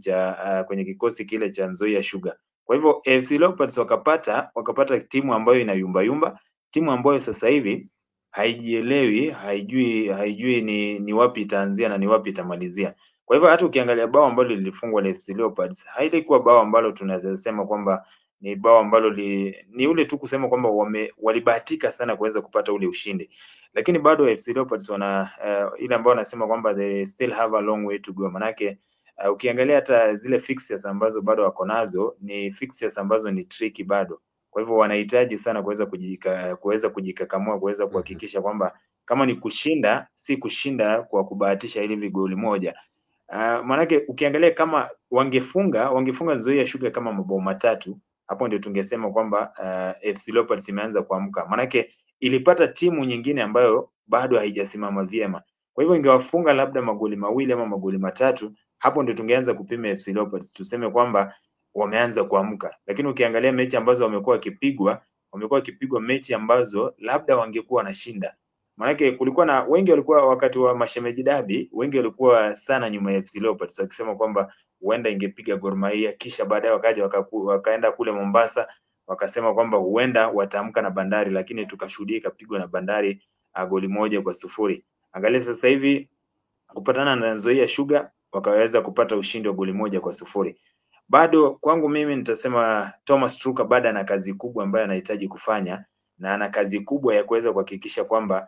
kikosi kile cha Nzoia Sugar. Kwa hivyo AFC Leopards wakapata timu ambayo inayumba, timu ambayo sasa hivi haijielewi, haijui ni wapi itaanzia na ni wapi itamalizia. Kwa hivyo hata ukiangalia bao ambalo lilifungwa na AFC Leopards, hailikuwa bao ambalo tunaweza sema kwamba ni bao ambalo ni ule tu kusema kwamba walibahatika sana kuweza kupata ule ushindi, lakini bado AFC Leopards wana ile ambao wanasema kwamba they still have a long way to go. Manake ukiangalia hata zile fixtures ambazo bado wako nazo ni fixtures ambazo ni tricky bado. Kwa hivyo wanahitaji sana kuweza kujikakamua, kuweza kuhakikisha kwamba kama ni kushinda, si kushinda kwa kubahatisha ili vigoli moja. Manake ukiangalia kama wangefunga Nzoia Sugar kama mabao 3, hapo ndio tungesema kwamba AFC Leopards imeanza kuamka. Manake ilipata timu nyingine ambayo bado haijasimama vyema. Kwa hivyo ingewafunga labda magoli 2 ama magoli 3, hapo ndio tungeanza kupima AFC Leopards tuseme kwamba wameanza kuamka. Lakini ukiangalia mechi ambazo wamekuwa wakipigwa mechi ambazo labda wangekuwa wanashinda. Maana kulikuwa na wengi walikuwa wakati wa mashemeji dabi, wengi walikuwa sana nyuma ya FC Leopards wakisema kwamba huenda ingepiga Gor Mahia, kisha baadaye wakaenda kule Mombasa wakasema kwamba huenda wataamka na Bandari, lakini tukashuhudia ikapigwa na Bandari goli 1-0. Angalia sasa hivi kupatana na Nzoia Sugar wakaweza kupata ushindi wa goli 1-0. Bado kwangu mimi nitasema Thomas Truka bado ana kazi kubwa ambayo anahitaji kufanya, na ana kazi kubwa ya kuweza kuhakikisha kwamba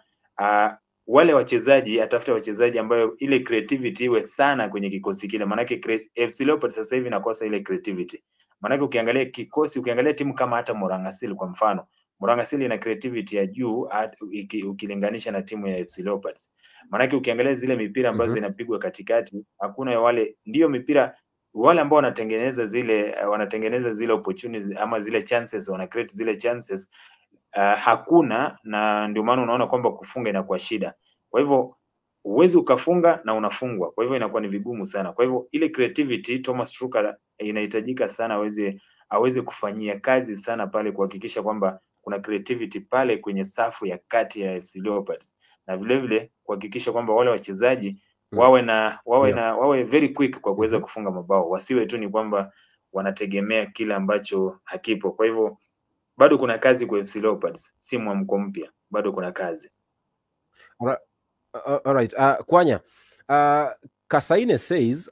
wale wachezaji, atafuta wachezaji ambayo ile creativity iwe sana kwenye kikosi kile. Manake FC Leopards sasa hivi inakosa ile creativity. Manake ukiangalia timu kama hata Morangasil kwa mfano, Morangasil ina creativity ya juu ukilinganisha na timu ya FC Leopards. Manake ukiangalia zile mipira ambazo zinapigwa katikati, hakuna wale ndio mipira wale ambao wanatengeneza zile opportunities ama zile chances, wana create zile chances, hakuna, na ndio maana unaona kwamba kufunga inakuwa shida. Kwa hivyo uwezi ukafunga na unafungwa, kwa hivyo inakuwa ni vigumu sana. Kwa hivyo ile creativity Thomas Truka inahitajika sana aweze kufanyia kazi sana pale, kuhakikisha kwamba kuna creativity pale kwenye safu ya kati ya FC Leopards, na vile vile kuhakikisha kwamba wale wachezaji wawe very quick kwa kuweza kufunga mabao, wasiwe tu ni kwamba wanategemea kile ambacho hakipo. Kwa hivyo bado kuna kazi kwa FC Leopards, si mwamko mpya, bado kuna kazi. All right. Kwanya, Kasaine says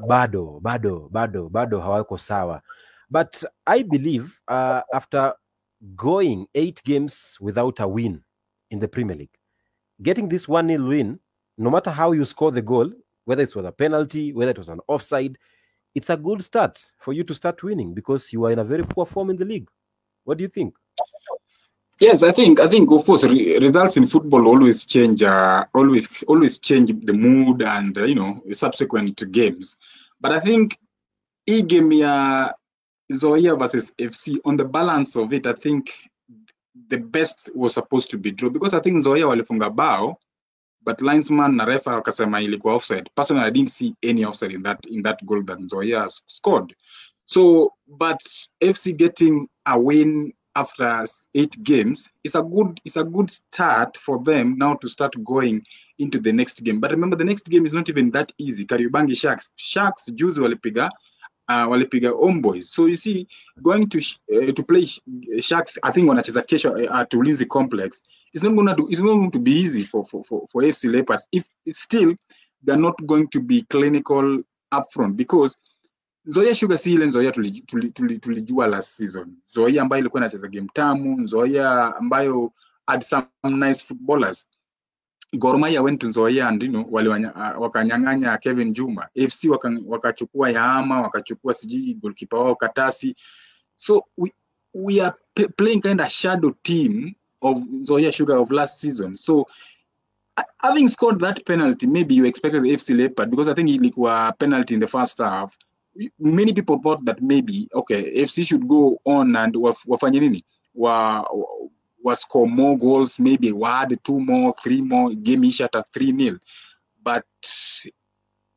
bado hawako sawa, but I believe after going 8 games without a win in the Premier League, getting this 1-0 win, no matter how you score the goal, whether it was a penalty, whether it was an offside, it's a good start for you to start winning because you are in a very poor form in the league. What do you think? Yes, I think of course results in football always change change the mood and subsequent games. But I think hii game ya Nzoia versus FC, on the balance of it, I think the best was supposed to be draw, because I think Nzoia walifunga bao but linesman na refa wakasema ilikuwa offside. Personally, I didn't see any offside in that goal that Nzoia scored. So, but FC getting a win after 8 games is a good start for them now to start going into the next game. But remember, the next game is not even that easy. Kariobangi Sharks juzi walipiga Homeboys. So you see, going to play Sharks, I think wanacheza kesho at Ulinzi Complex, it's not going to be easy for FC Leopards if it's still they're not going to be clinical up front, because Nzoia Sugar si ile Nzoia tulijua last season. Nzoia ambayo ilikuwa inacheza game tamu, Nzoia ambayo had some nice footballers. Gor Mahia went to Nzoia and wakanyang'anya Kevin Juma. FC wakachukua Yahama, wakachukua siji goalkeeper wao Katasi. So we are playing kind of shadow team of Nzoia Sugar of last season. So having scored that penalty, maybe you expected the FC Leopard, because I think ilikuwa penalty in the first half. Many people thought that maybe FC should go on and wafanye nini, was score more goals, maybe add 2 more, 3 more, game ish at 3-0. But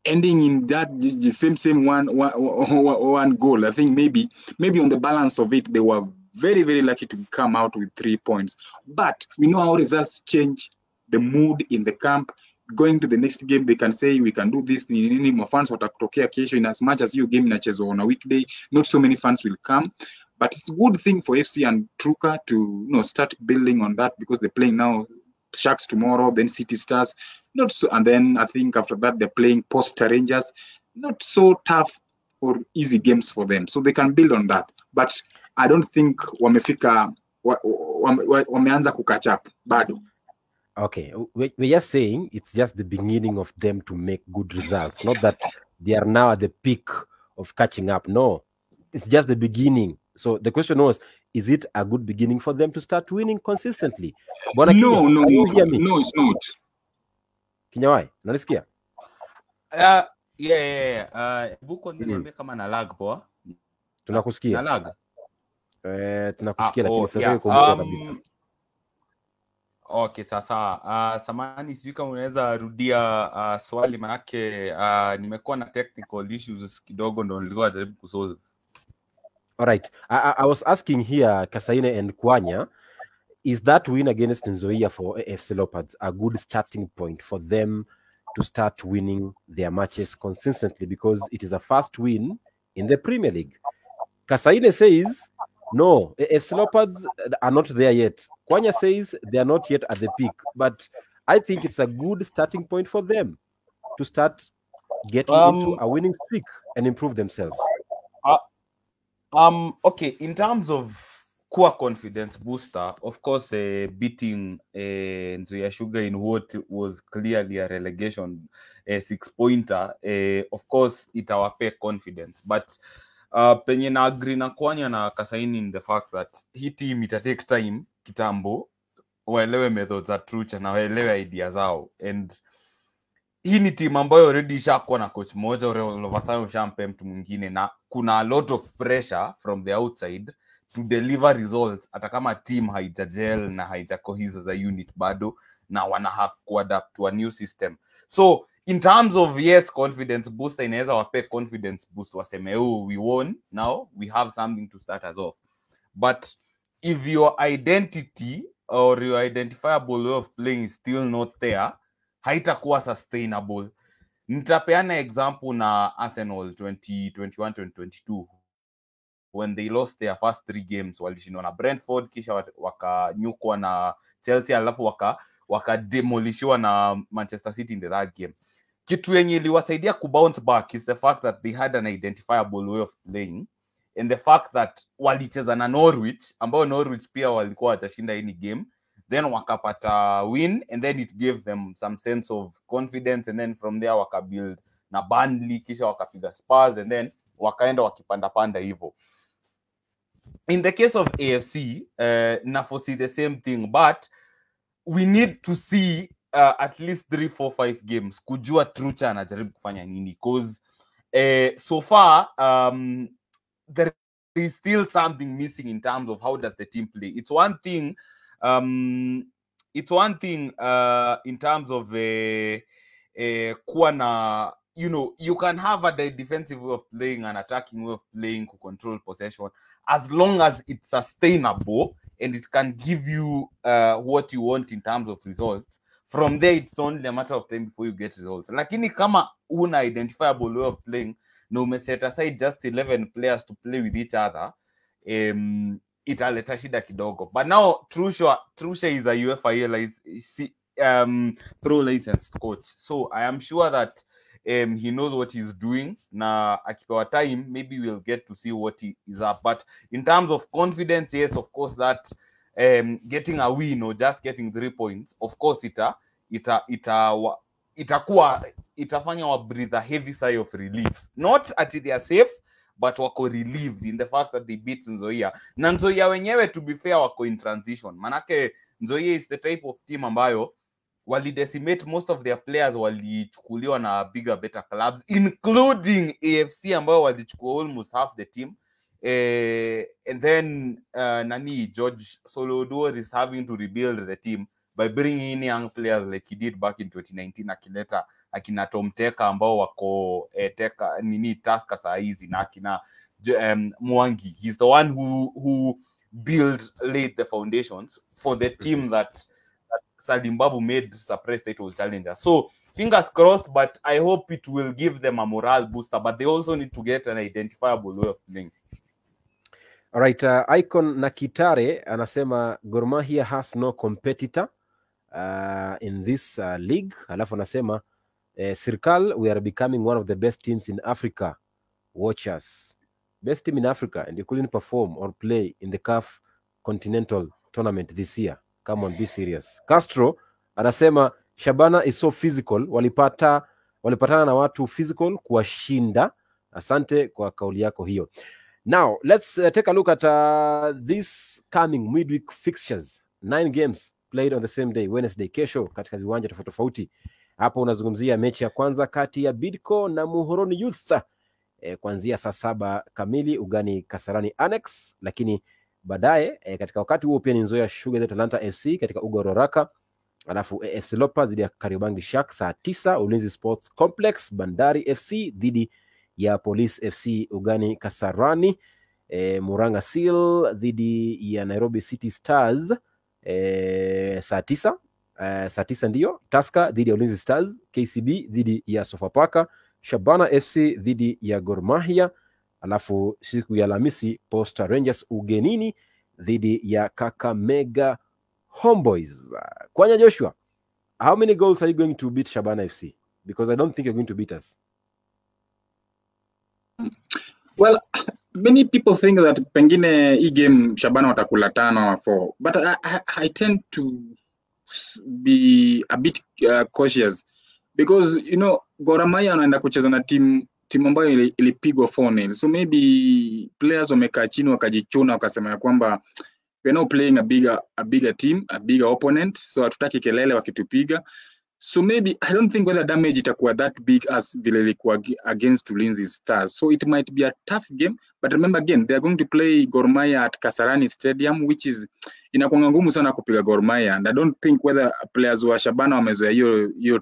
ending in that the same one goal. I think maybe on the balance of it, they were very, very lucky to come out with 3 points. But we know how results change the mood in the camp. Going to the next game, they can say we can do this. Fans watakutokea kesho. In as much as your game inachezwa on a weekday, not so many fans will come. But it's a good thing for FC and Truka to start building on that, because they're playing now Sharks tomorrow, then City Stars. Not so, and then I think after that they're playing Posta Rangers. Not so tough or easy games for them, so they can build on that. But I don't think wameanza kukatch up bado. Okay, we're just saying it's just the beginning of them to make good results. Not that they are now at the peak of catching up. No, it's just the beginning. So the question was, is it a good beginning for them to start winning consistently? No, it's not. Kinyawai, unanisikia? Buko niambie kama na lag poa. Tunakusikia. Na lag. Tunakusikia lakini sasa kwa kabisa. Okay, sasa samani sijui kama unaweza rudia swali, manake nimekuwa na technical issues kidogo ndo nilikuwa najaribu kusolve. All right. I was asking here, Kasaine and Kwanya, is that win against Nzoia for AFC Leopards a good starting point for them to start winning their matches consistently, because it is a first win in the Premier League? Kasaine says, no, AFC Leopards are not there yet. Kwanya says they are not yet at the peak, but I think it's a good starting point for them to start getting into a winning streak and improve themselves. Okay, in terms of core confidence booster, of course, beating Nzoia Sugar in what was clearly a relegation 6-pointer, of course, it our pay confidence. But penye na agree na Kwanya na Kasaini in the fact that hii team ita take time kitambo waelewe methods za Trucha na waelewe idea zao, and hii ni team ambayo already ishakuwa na coach moja, Lovasai ushampe mtu mwingine, na kuna a lot of pressure from the outside to deliver results hata kama team haijagel na haijacohesive as a unit bado, na wana have to adapt to a new system. So in terms of confidence booster, inaweza wape confidence boost, waseme we won, now we have something to start us off. But if your identity or your identifiable way of playing is still not there, haitakuwa sustainable. Nitapeana example na Arsenal 2021-2022 when they lost their first 3 games, walishindwa na Brentford, kisha wakanyukwa na Chelsea, alafu wakademolishiwa na Manchester City in the third game. Kitu yenye iliwasaidia kubounce back is the fact that they had an identifiable way of playing, and the fact that walicheza na Norwich, ambao Norwich pia walikuwa watashinda any game, then wakapata win, and then it gave them some sense of confidence, and then from there wakabuild na Burnley, kisha wakapiga Spurs, and then wakaenda wakipanda hivyo. In the case of AFC, na foresee the same thing, but we need to see at least 3, 4, 5 games kujua Trucha anajaribu kufanya nini, because so far there is still something missing in terms of how does the team play. It's one thing in terms of kuwa na, you can have a defensive way of playing, an attacking way of playing, to control possession, as long as it's sustainable and it can give you what you want in terms of results. From there, it's only a matter of time before you get results. Lakini kama una identifiable way of playing, no me set aside just 11 players to play with each other, italeta shida kidogo. But now Trucha is a UEFA pro licensed coach, so I am sure that he knows what he's doing. Na akipewa time, maybe we'll get to see what he is up. But in terms of confidence, yes, of course, that getting a win or just getting 3 points, of course, itafanya wa breathe a heavy sigh of relief. Not until they are safe, but wako relieved in the fact that they beat Nzoia. Na Nzoia wenyewe, to be fair, wako in transition. Manake Nzoia is the type of team ambayo walidecimate most of their players, walichukuliwa na bigger, better clubs, including AFC ambayo walichukua almost half the team. And then George Solodor is having to rebuild the team by bringing in young players like he did back in 2019, akileta akina Tom Teka ambao wako Teka nini Tusker saa hizi na akina Mwangi. He's the one who laid the foundations for the team that Salim Babu made Suppress title challenger. So fingers crossed, but I hope it will give them a morale booster, but they also need to get an identifiable way of playing. All right, Icon Nakitare anasema Gor Mahia has no competitor in this league. Alafu anasema Sirkal, we are becoming one of the best teams in Africa. Watch us. Best team in Africa, and you couldn't perform or play in the CAF Continental Tournament this year. Come on, be serious. Castro anasema Shabana is so physical. Walipatana na watu physical kuwashinda. Asante kwa kauli yako hiyo. Now, let's take a look at this coming midweek fixtures. 9 games played on the same day, Wednesday, kesho, katika viwanja tofauti tofauti. Hapo unazungumzia mechi ya kwanza kati ya Bidco na Muhoroni Youth kuanzia saa 7 kamili ugani Kasarani Annex, lakini baadaye katika wakati huo pia ni Nzoia Sugar ya Talanta FC katika uga Roraka, alafu AFC Leopards dhidi ya Kariobangi Sharks saa 9, Ulinzi Sports Complex, Bandari FC dhidi ya Police FC ugani Kasarani, Muranga Seal dhidi ya Nairobi City Stars saa 9, saa 9 ndio, Tusker dhidi ya Ulinzi Stars, KCB dhidi ya Sofapaka, Shabana FC dhidi ya Gor Mahia, alafu siku ya Alhamisi Posta Rangers ugenini dhidi ya Kakamega Homeboys. Kwanya Joshua, how many goals are you going to beat Shabana FC? Because I don't think you're going to beat us. Well, many people think that pengine hii game Shabana watakula 5 or 4, but I tend to be a bit cautious because you know Gor Mahia anaenda kucheza na timu ambayo ilipigwa 4-0, so maybe players wamekaa chini wakajichuna wakasema ya kwamba we are now playing a bigger team, a bigger opponent, so hatutaki kelele wakitupiga. So maybe I don't think whether damage itakuwa that big as vile ilikuwa against Ulinzi Stars. So it might be a tough game, but remember again they are going to play Gor Mahia at Kasarani Stadium, which is inakuwa ngumu sana kupiga Gor Mahia, and I don't think whether players wa Shabana wamezoea hiyo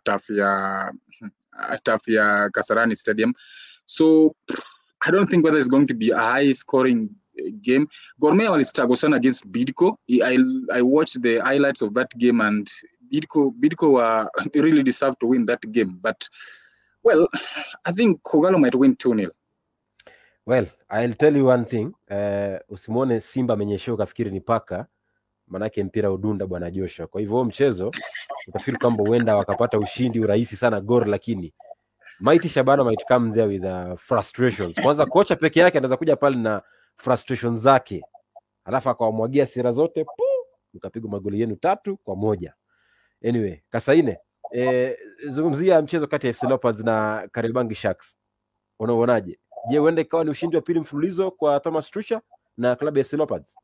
tough ya Kasarani Stadium. So I don't think whether it's going to be a high scoring game. Gor Mahia will struggle sana against Bidco. I watched the highlights of that game, and Bidco really deserved to win that game. But, well, I think Kogalo might win 2-0. Well, I'll tell you one thing. Usimwone Simba menyesheo kafikiri ni paka, manake mpira udunda bwana Joshua. Kwa hivyo mchezo utafikiri kwamba huenda wakapata ushindi urahisi sana Gor, lakini Mighty Shabana might come there with frustrations. Kwanza kocha peke yake anaweza kuja pale na frustrations zake, alafu akawamwagia sira zote, mkapigwa magoli yenu 3-1. Anyway, Kasaine, zungumzia mchezo kati ya FC Leopards na Kariobangi Sharks. Unaonaje? Je, huenda ikawa ni ushindi wa pili mfululizo kwa Thomas Tuchel na klabu ya FC Leopards?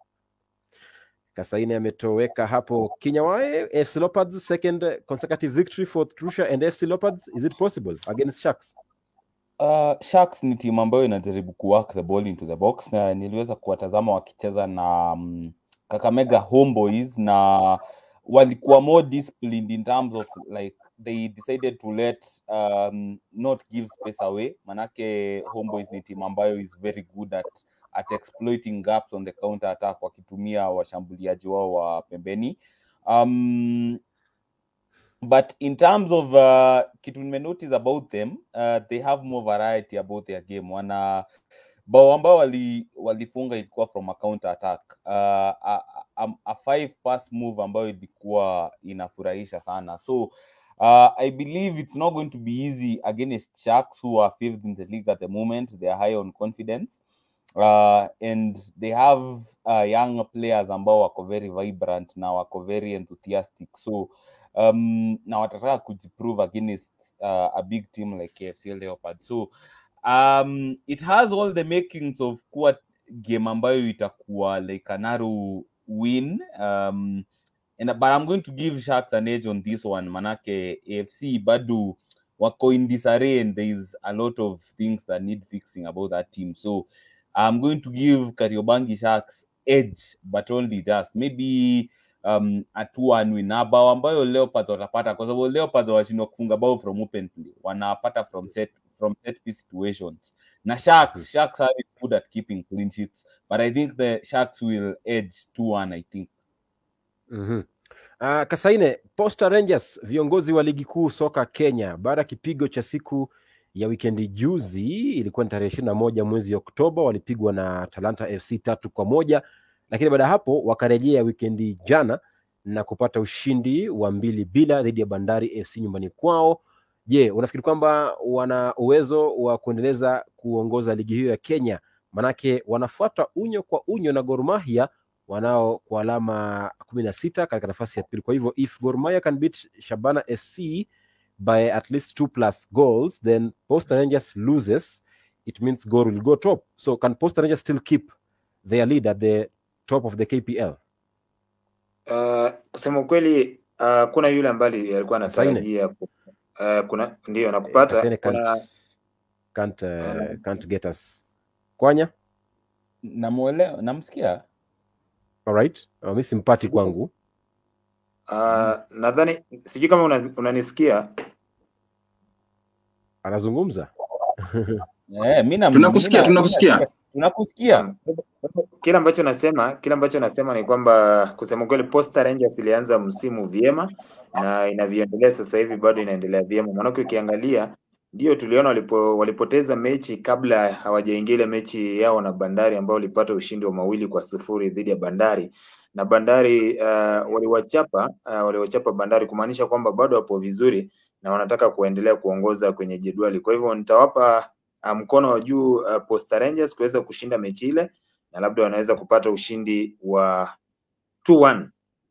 Kasaine ametoweka hapo Kinyawae. FC Leopards second consecutive victory for Tuchel and FC Leopards. Is it possible against Sharks? Sharks ni timu ambayo inajaribu kuwork the ball into the box, na niliweza kuwatazama wakicheza na Kakamega Homeboys, na walikuwa more disciplined in terms of like they decided to not give space away. Manake Homeboys ni timu ambayo is very good at exploiting gaps on the counter attack wakitumia washambuliaji wao wa pembeni. But in terms of kitu nimenotice about them, they have more variety about their game. Wana bao ambao walifunga ilikuwa from a counter attack, a 5 pass move ambayo ilikuwa inafurahisha sana. So I believe it's not going to be easy against Sharks, who are 5th in the league at the moment. They are high on confidence, and they have young players ambao wako very vibrant na wako very enthusiastic. So na watataka kujiprove against a big team like KFC Leopards. So it has all the makings of kuwa game ambayo itakuwa like a narrow win, but I'm going to give Sharks an edge on this one. Manake AFC bado wako in disarray, and there is a lot of things that need fixing about that team. So I'm going to give Kariobangi Sharks edge, but only just maybe hatua win bao ambayo Leopards watapata, kwa sababu Leopards washindwa kufunga bao from open play, wanapata from set piece situations. Na Sharks are good at keeping clean sheets, but I think the Sharks will edge 2-1, I think. Kasaine, Posta Rangers, viongozi wa ligi kuu soka Kenya, baada kipigo cha siku ya wikendi juzi, ilikuwa ni tarehe 21 mwezi Oktoba, walipigwa na Talanta FC 3-1, lakini baada hapo wakarejea wikendi jana na kupata ushindi wa 2-0 dhidi ya Bandari FC nyumbani kwao. Je, unafikiri kwamba wana uwezo wa kuendeleza kuongoza ligi hiyo ya Kenya? Manake wanafuata unyo kwa unyo na Gor Mahia wanao kwa alama 16 katika nafasi ya pili. Kwa hivyo if Gor Mahia can beat Shabana FC by at least 2+ goals, then Posta Rangers loses, it means Gor will go top. So can Posta Rangers still keep their lead at the top of the KPL? Kusema kweli kuna yule ambaye alikuwa anatarajia kuna ndio nakupata can't get us. Kwanya? Namuelewa, namsikia. Alright, mimi simpati kwangu. Nadhani sijui kama unanisikia. Anazungumza. Mimi tunakusikia. Kile ambacho nasema ni kwamba kusema kweli Posta Rangers ilianza msimu vyema na inavyoendelea sasa hivi bado inaendelea vyema. Maana ukiangalia ndio tuliona walipoteza mechi kabla hawajaingia ile mechi yao na Bandari ambao walipata ushindi wa 2-0 dhidi ya Bandari, na Bandari waliwachapa Bandari, kumaanisha kwamba bado wapo vizuri na wanataka kuendelea kuongoza kwenye jedwali. Kwa hivyo nitawapa mkono wa juu Posta Rangers kuweza kushinda mechi ile na labda wanaweza kupata ushindi wa 2-1.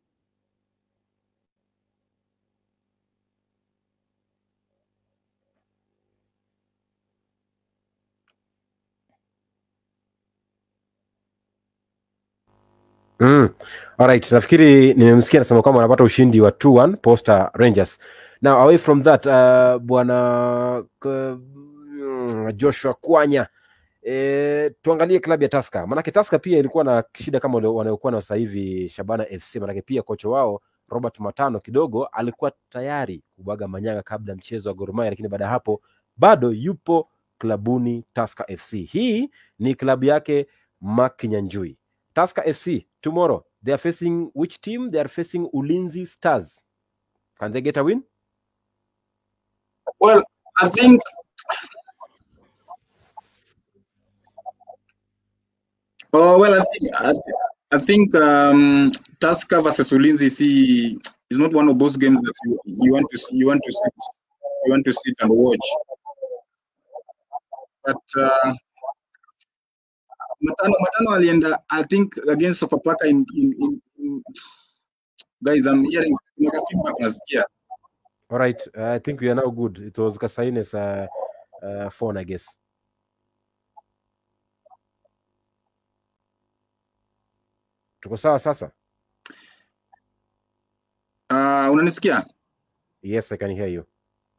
Alright, nafikiri nimemsikia anasema kwamba wanapata ushindi wa 2-1 Posta Rangers. Now away from that, bwana Joshua Kwanya, tuangalie klabu ya Tusker. Manake Tusker pia ilikuwa na shida kama wanayokuwa na sasa hivi Shabana FC, manake pia kocha wao Robert Matano kidogo alikuwa tayari kubaga manyanga kabla mchezo wa Gor Mahia, lakini baada hapo bado yupo klabuni Tusker FC. Hii ni klabu yake Mark Kinyanjui. Tusker FC tomorrow, they are facing which team? They are facing Ulinzi Stars. Can they get a win? Well, I think Tusker versus Ulinzi is not one of those games that you want to sit and watch. But Matano alienda, I think, against Sofapaka in guys, I'm hearing feedback nasikia. All right, I think we are now good. It was Kasaine's phone, I guess. Tuko sawa sasa? Unanisikia? Yes, I can hear you.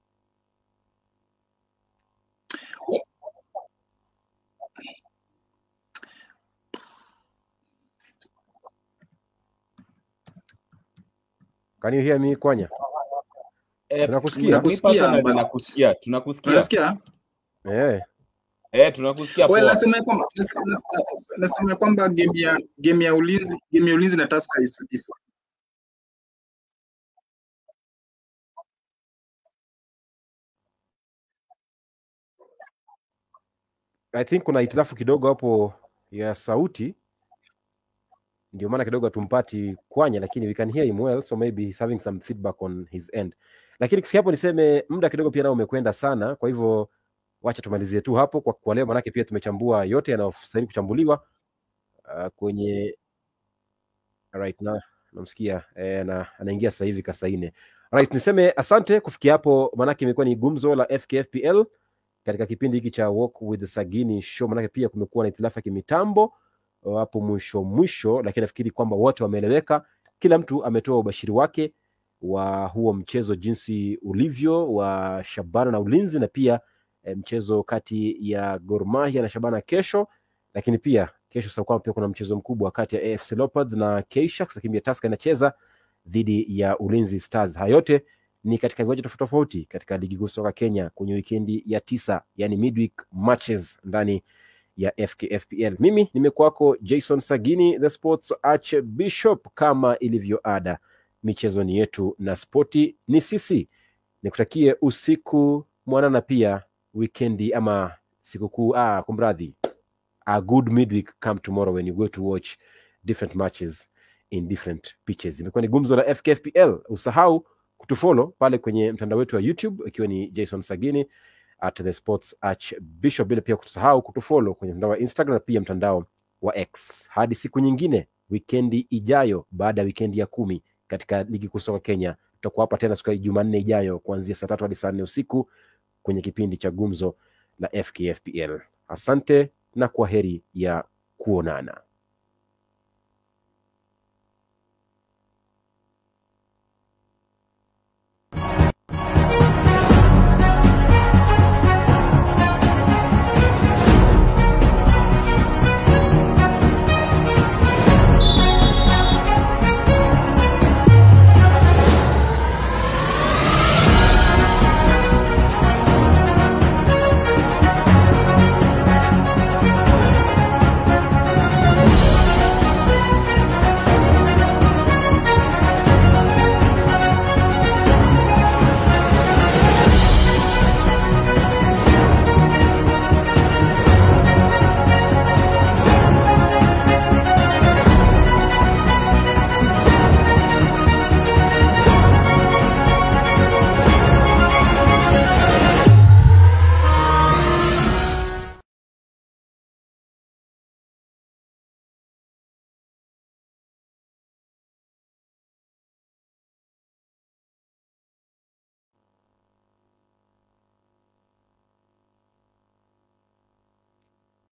Can you hear me, Kwanya? Tunakusikia. Tunakusikia. Unasikia? Tunakusikia. Well, nasema kwamba game ya Ulinzi na Tusker is I think kuna hitilafu kidogo hapo ya sauti, ndio maana kidogo tumpati Kwanya, lakini we can hear him well, so maybe he's having some feedback on his end. Lakini kufikia hapo niseme muda kidogo pia nao umekwenda sana, kwa hivyo wacha tumalizie tu hapo kwa leo, maana pia tumechambua yote yanayostahili kuchambuliwa kwenye right now. Namsikia na anaingia sasa hivi Kasaine. Right, niseme asante kufikia hapo, maana imekuwa ni gumzo la FKFPL katika kipindi hiki cha Walk with Sagini show, maana pia kumekuwa na itilafu ya kimitambo hapo mwisho, lakini nafikiri kwamba wote wameeleweka. Kila mtu ametoa ubashiri wake wa huo mchezo jinsi ulivyo wa Shabana na Ulinzi, na pia mchezo kati ya Gor Mahia na Shabana kesho, lakini pia Kesho saa pia kuna mchezo mkubwa kati ya AFC Leopards na K-Sharks, lakini pia Tusker inacheza dhidi ya Ulinzi Stars. Hayo yote ni katika viwanja tofauti katika ligi kuu soka Kenya kwenye wikendi ya 9, yani midweek matches ndani ya FKFPL. Mimi nimekuwako Jason Sagini, the Sports Archbishop. Kama ilivyo ada, michezo ni yetu na spoti ni sisi. Nikutakie usiku mwanana, pia weekendi ama sikukuu kumradhi, a good midweek come tomorrow when you go to watch different matches in different pitches. Imekuwa ni gumzo la FKFPL. Usahau kutufollow pale kwenye mtandao wetu wa YouTube ikiwa ni Jason Sagini at the Sports Archbishop, bila pia kutusahau kutufollow kwenye mtandao wa Instagram na pia mtandao wa X. Hadi siku nyingine weekendi ijayo, baada ya weekendi ya 10 katika ligi kuu soka Kenya, tutakuwa hapa tena siku ya Jumanne ijayo kuanzia saa 3 hadi saa 4 usiku kwenye kipindi cha gumzo la FKFPL. Asante na kwaheri ya kuonana.